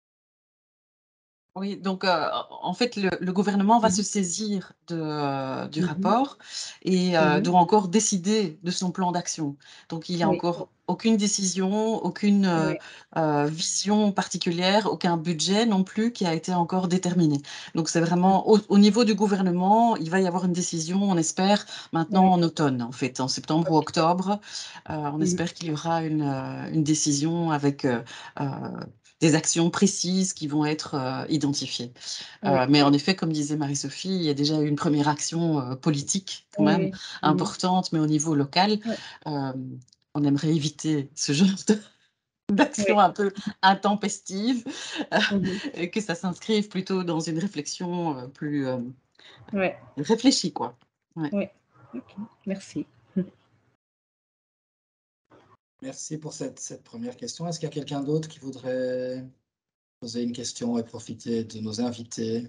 Oui, donc euh, en fait, le, le gouvernement va mmh. se saisir de, euh, du mmh. rapport et euh, mmh. doit encore décider de son plan d'action. Donc, il n'y a oui. encore aucune décision, aucune oui. euh, vision particulière, aucun budget non plus qui a été encore déterminé. Donc, c'est vraiment au, au niveau du gouvernement, il va y avoir une décision, on espère, maintenant oui. en automne, en fait, en septembre okay. ou octobre. Euh, on mmh. espère qu'il y aura une, une décision avec... Euh, des actions précises qui vont être euh, identifiées. Oui. Euh, mais en effet, comme disait Marie-Sophie, il y a déjà eu une première action euh, politique quand oui. même importante, mmh. mais au niveau local, oui. euh, on aimerait éviter ce genre de, d'action oui. un peu intempestive, mmh. et que ça s'inscrive plutôt dans une réflexion euh, plus euh, oui. réfléchie, quoi. Ouais. Oui, okay. Merci. Merci pour cette, cette première question. Est-ce qu'il y a quelqu'un d'autre qui voudrait poser une question et profiter de nos invités?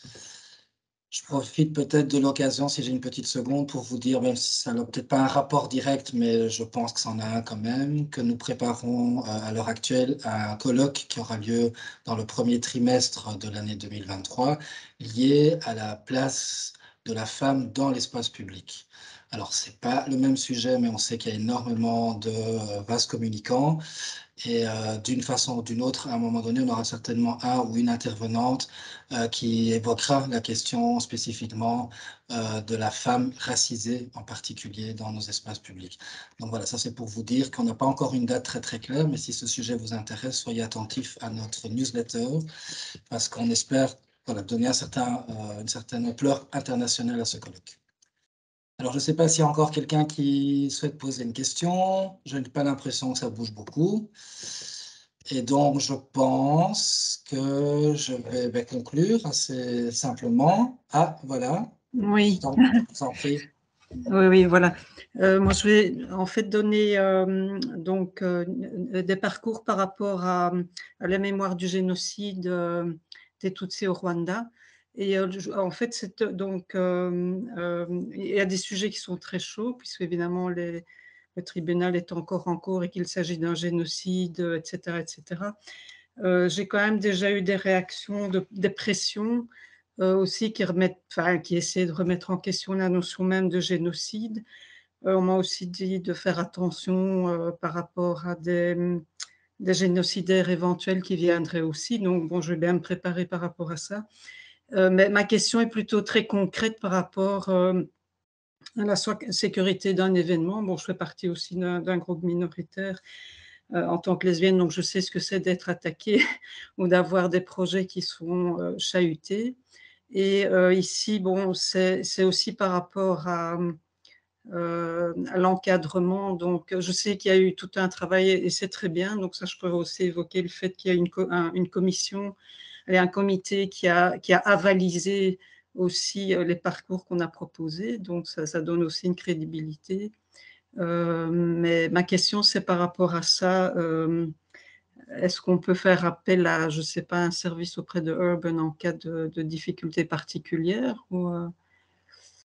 Je profite peut-être de l'occasion, si j'ai une petite seconde, pour vous dire, même si ça n'a peut-être pas un rapport direct, mais je pense que c'en a un quand même, que nous préparons à l'heure actuelle un colloque qui aura lieu dans le premier trimestre de l'année deux mille vingt-trois, lié à la place de la femme dans l'espace public. Alors, ce n'est pas le même sujet, mais on sait qu'il y a énormément de euh, vases communicants. Et euh, d'une façon ou d'une autre, à un moment donné, on aura certainement un ou une intervenante euh, qui évoquera la question spécifiquement euh, de la femme racisée, en particulier dans nos espaces publics. Donc voilà, ça c'est pour vous dire qu'on n'a pas encore une date très très claire, mais si ce sujet vous intéresse, soyez attentifs à notre newsletter, parce qu'on espère voilà, donner un certain, euh, une certaine ampleur internationale à ce colloque. Alors, je ne sais pas s'il y a encore quelqu'un qui souhaite poser une question. Je n'ai pas l'impression que ça bouge beaucoup. Et donc, je pense que je vais, vais conclure assez simplement. Ah, voilà. Oui. Je vous en prie. Oui, oui, voilà. Euh, moi, je vais en fait donner euh, donc, euh, des parcours par rapport à, à la mémoire du génocide euh, des Tutsis au Rwanda. Et euh, en fait, c'est, donc, euh, euh, il y a des sujets qui sont très chauds, puisque évidemment, les, le tribunal est encore en cours et qu'il s'agit d'un génocide, et cetera, et cetera. Euh, j'ai quand même déjà eu des réactions, de, des pressions euh, aussi qui, remettent, enfin, qui essaient de remettre en question la notion même de génocide. Euh, on m'a aussi dit de faire attention euh, par rapport à des, des génocidaires éventuels qui viendraient aussi. Donc, bon, je vais bien me préparer par rapport à ça. Euh, mais ma question est plutôt très concrète par rapport euh, à la sécurité d'un événement. Bon, je fais partie aussi d'un, d'un groupe minoritaire euh, en tant que lesbienne, donc je sais ce que c'est d'être attaquée ou d'avoir des projets qui sont euh, chahutés. Et euh, ici, bon, c'est, c'est aussi par rapport à, euh, à l'encadrement. Donc, je sais qu'il y a eu tout un travail et c'est très bien. Donc, ça, je pourrais aussi évoquer le fait qu'il y a une, un, une commission, un comité qui a, qui a avalisé aussi les parcours qu'on a proposés. Donc, ça, ça donne aussi une crédibilité. Euh, mais ma question, c'est par rapport à ça. Euh, est-ce qu'on peut faire appel à, je ne sais pas, un service auprès de Urban en cas de, de difficultés particulières ou, euh,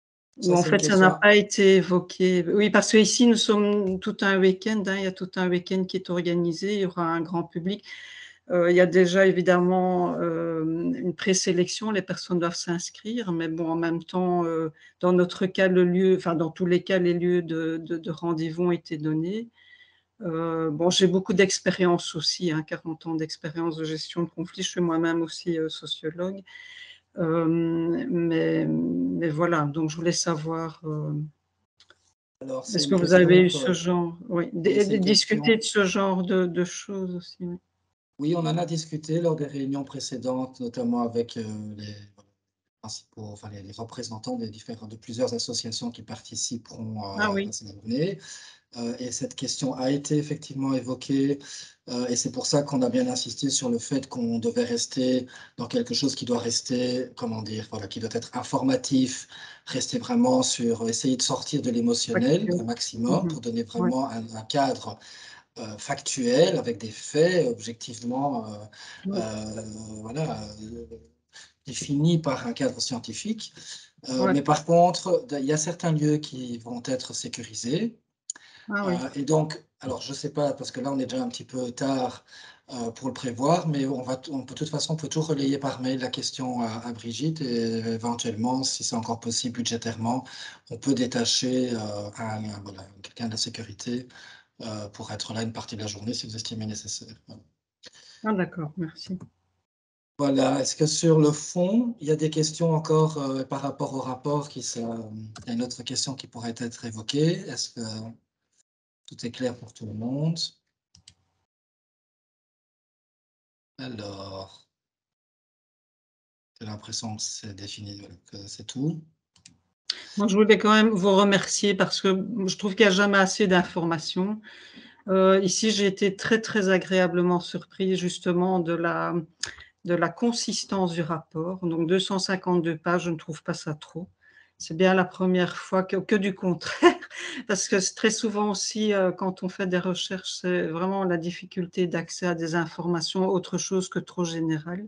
Ou en fait, ça n'a pas été évoqué. Oui, parce qu'ici, nous sommes tout un week-end, hein, il y a tout un week-end qui est organisé, il y aura un grand public. Euh, il y a déjà évidemment euh, une présélection, les personnes doivent s'inscrire, mais bon, en même temps, euh, dans notre cas, le lieu, enfin, dans tous les cas, les lieux de, de, de rendez-vous ont été donnés. Euh, bon, j'ai beaucoup d'expérience aussi, hein, quarante ans d'expérience de gestion de conflits, je suis moi-même aussi euh, sociologue. Euh, mais, mais voilà, donc je voulais savoir, euh, Alors, c'est est-ce une que vous avez question eu que- ce genre, oui, Oui, c'est une discuter question. de ce genre de, de choses aussi. Oui. Oui, on en a discuté lors des réunions précédentes, notamment avec euh, les principaux, enfin les, les représentants des différents, de plusieurs associations qui participeront euh, Ah oui. à cette journée. Euh, et cette question a été effectivement évoquée, euh, et c'est pour ça qu'on a bien insisté sur le fait qu'on devait rester dans quelque chose qui doit rester, comment dire, voilà, qui doit être informatif, rester vraiment sur, essayer de sortir de l'émotionnel au maximum Mhm. pour donner Ouais. vraiment un, un cadre euh, factuel avec des faits objectivement, euh, Ouais. euh, voilà, euh, définis par un cadre scientifique. Euh, Ouais. Mais par contre, il y a certains lieux qui vont être sécurisés. Ah oui. Euh, et donc, alors je ne sais pas, parce que là on est déjà un petit peu tard euh, pour le prévoir, mais on va, on peut, de toute façon, on peut toujours relayer par mail la question à, à Brigitte et éventuellement, si c'est encore possible budgétairement, on peut détacher euh, un, un- voilà, quelqu'un de la sécurité euh, pour être là une partie de la journée si vous estimez nécessaire. Voilà. Ah d'accord, merci. Voilà. Est-ce que sur le fond, il y a des questions encore euh, par rapport au rapport qui ça, il y a une autre question qui pourrait être évoquée. Est-ce que tout est clair pour tout le monde? Alors, j'ai l'impression que c'est défini, que c'est tout. Moi, je voulais quand même vous remercier parce que je trouve qu'il n'y a jamais assez d'informations. Euh, ici, j'ai été très, très agréablement surprise justement de la, de la consistance du rapport. Donc, deux cent cinquante-deux pages, je ne trouve pas ça trop. C'est bien la première fois que, que du contraire, parce que très souvent aussi, euh, quand on fait des recherches, c'est vraiment la difficulté d'accès à des informations autre chose que trop générales.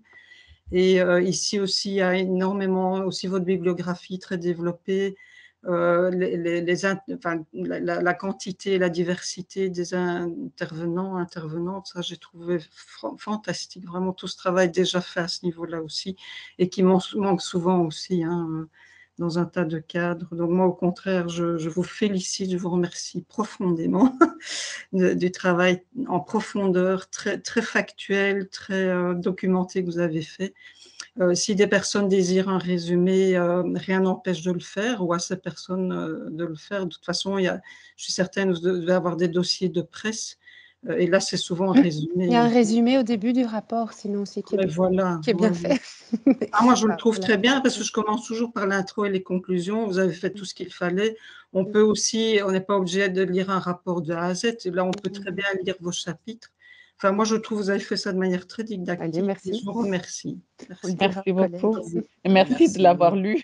Et euh, ici aussi, il y a énormément, aussi votre bibliographie très développée, euh, les, les, les, enfin, la, la quantité et la diversité des intervenants, intervenantes, ça j'ai trouvé fantastique, vraiment tout ce travail déjà fait à ce niveau-là aussi, et qui manque souvent aussi, hein, dans un tas de cadres. Donc moi, au contraire, je, je vous félicite, je vous remercie profondément de, du travail en profondeur, très, très factuel, très euh, documenté que vous avez fait. Euh, si des personnes désirent un résumé, euh, rien n'empêche de le faire, ou à ces personnes euh, de le faire. De toute façon, il y a, je suis certaine que vous devez avoir des dossiers de presse, euh, et là, c'est souvent un résumé. Il y a un résumé au début du rapport, sinon aussi, qui est, voilà, qui est bien ouais, fait. Ah, moi, je le trouve Voilà. très bien parce que je commence toujours par l'intro et les conclusions. Vous avez fait tout ce qu'il fallait. On peut aussi, on n'est pas obligé de lire un rapport de A à Z. Là, on peut très bien lire vos chapitres. Enfin, moi, je trouve que vous avez fait ça de manière très didactique. Allez, merci. Je vous remercie. Merci, merci beaucoup. collègues. Et merci, merci de l'avoir lu.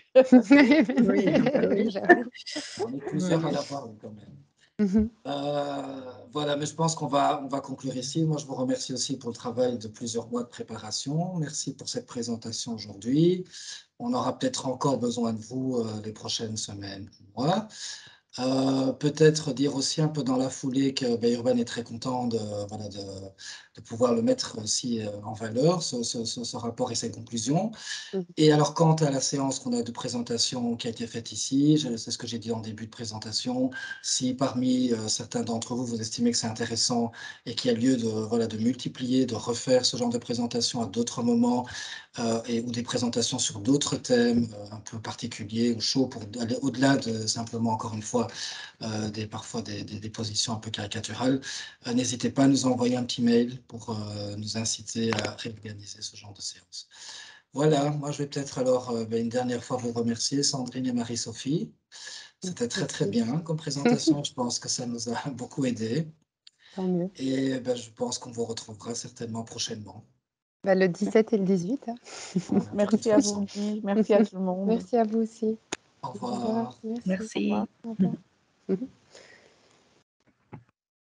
Oui, bah oui. On est plusieurs à l'avoir lu quand même. Mm-hmm. Euh, voilà, mais je pense qu'on va, on va conclure ici. Moi, je vous remercie aussi pour le travail de plusieurs mois de préparation. Merci pour cette présentation aujourd'hui. On aura peut-être encore besoin de vous euh, les prochaines semaines, mois. Euh, peut-être dire aussi un peu dans la foulée que ben, Urban est très content de, voilà, de, de pouvoir le mettre aussi euh, en valeur, ce, ce, ce rapport et ses conclusions. Et alors, quant à la séance qu'on a de présentation qui a été faite ici, c'est ce que j'ai dit en début de présentation, si parmi euh, certains d'entre vous, vous estimez que c'est intéressant et qu'il y a lieu de, voilà, de multiplier, de refaire ce genre de présentation à d'autres moments, euh, et, ou des présentations sur d'autres thèmes euh, un peu particuliers ou chauds pour aller au-delà de simplement, encore une fois, euh, des, parfois des, des, des positions un peu caricaturales, euh, n'hésitez pas à nous envoyer un petit mail pour euh, nous inciter à réorganiser ce genre de séance. Voilà, moi je vais peut-être alors euh, une dernière fois vous remercier, Sandrine et Marie-Sophie. C'était très très bien comme présentation, je pense que ça nous a beaucoup aidé. Tant mieux. Et ben, je pense qu'on vous retrouvera certainement prochainement. Bah, le dix-sept et le dix-huit. Hein. Voilà, merci à vous, merci à tout le monde. Merci à vous aussi. Au revoir. Merci. Merci. Au revoir. Au revoir.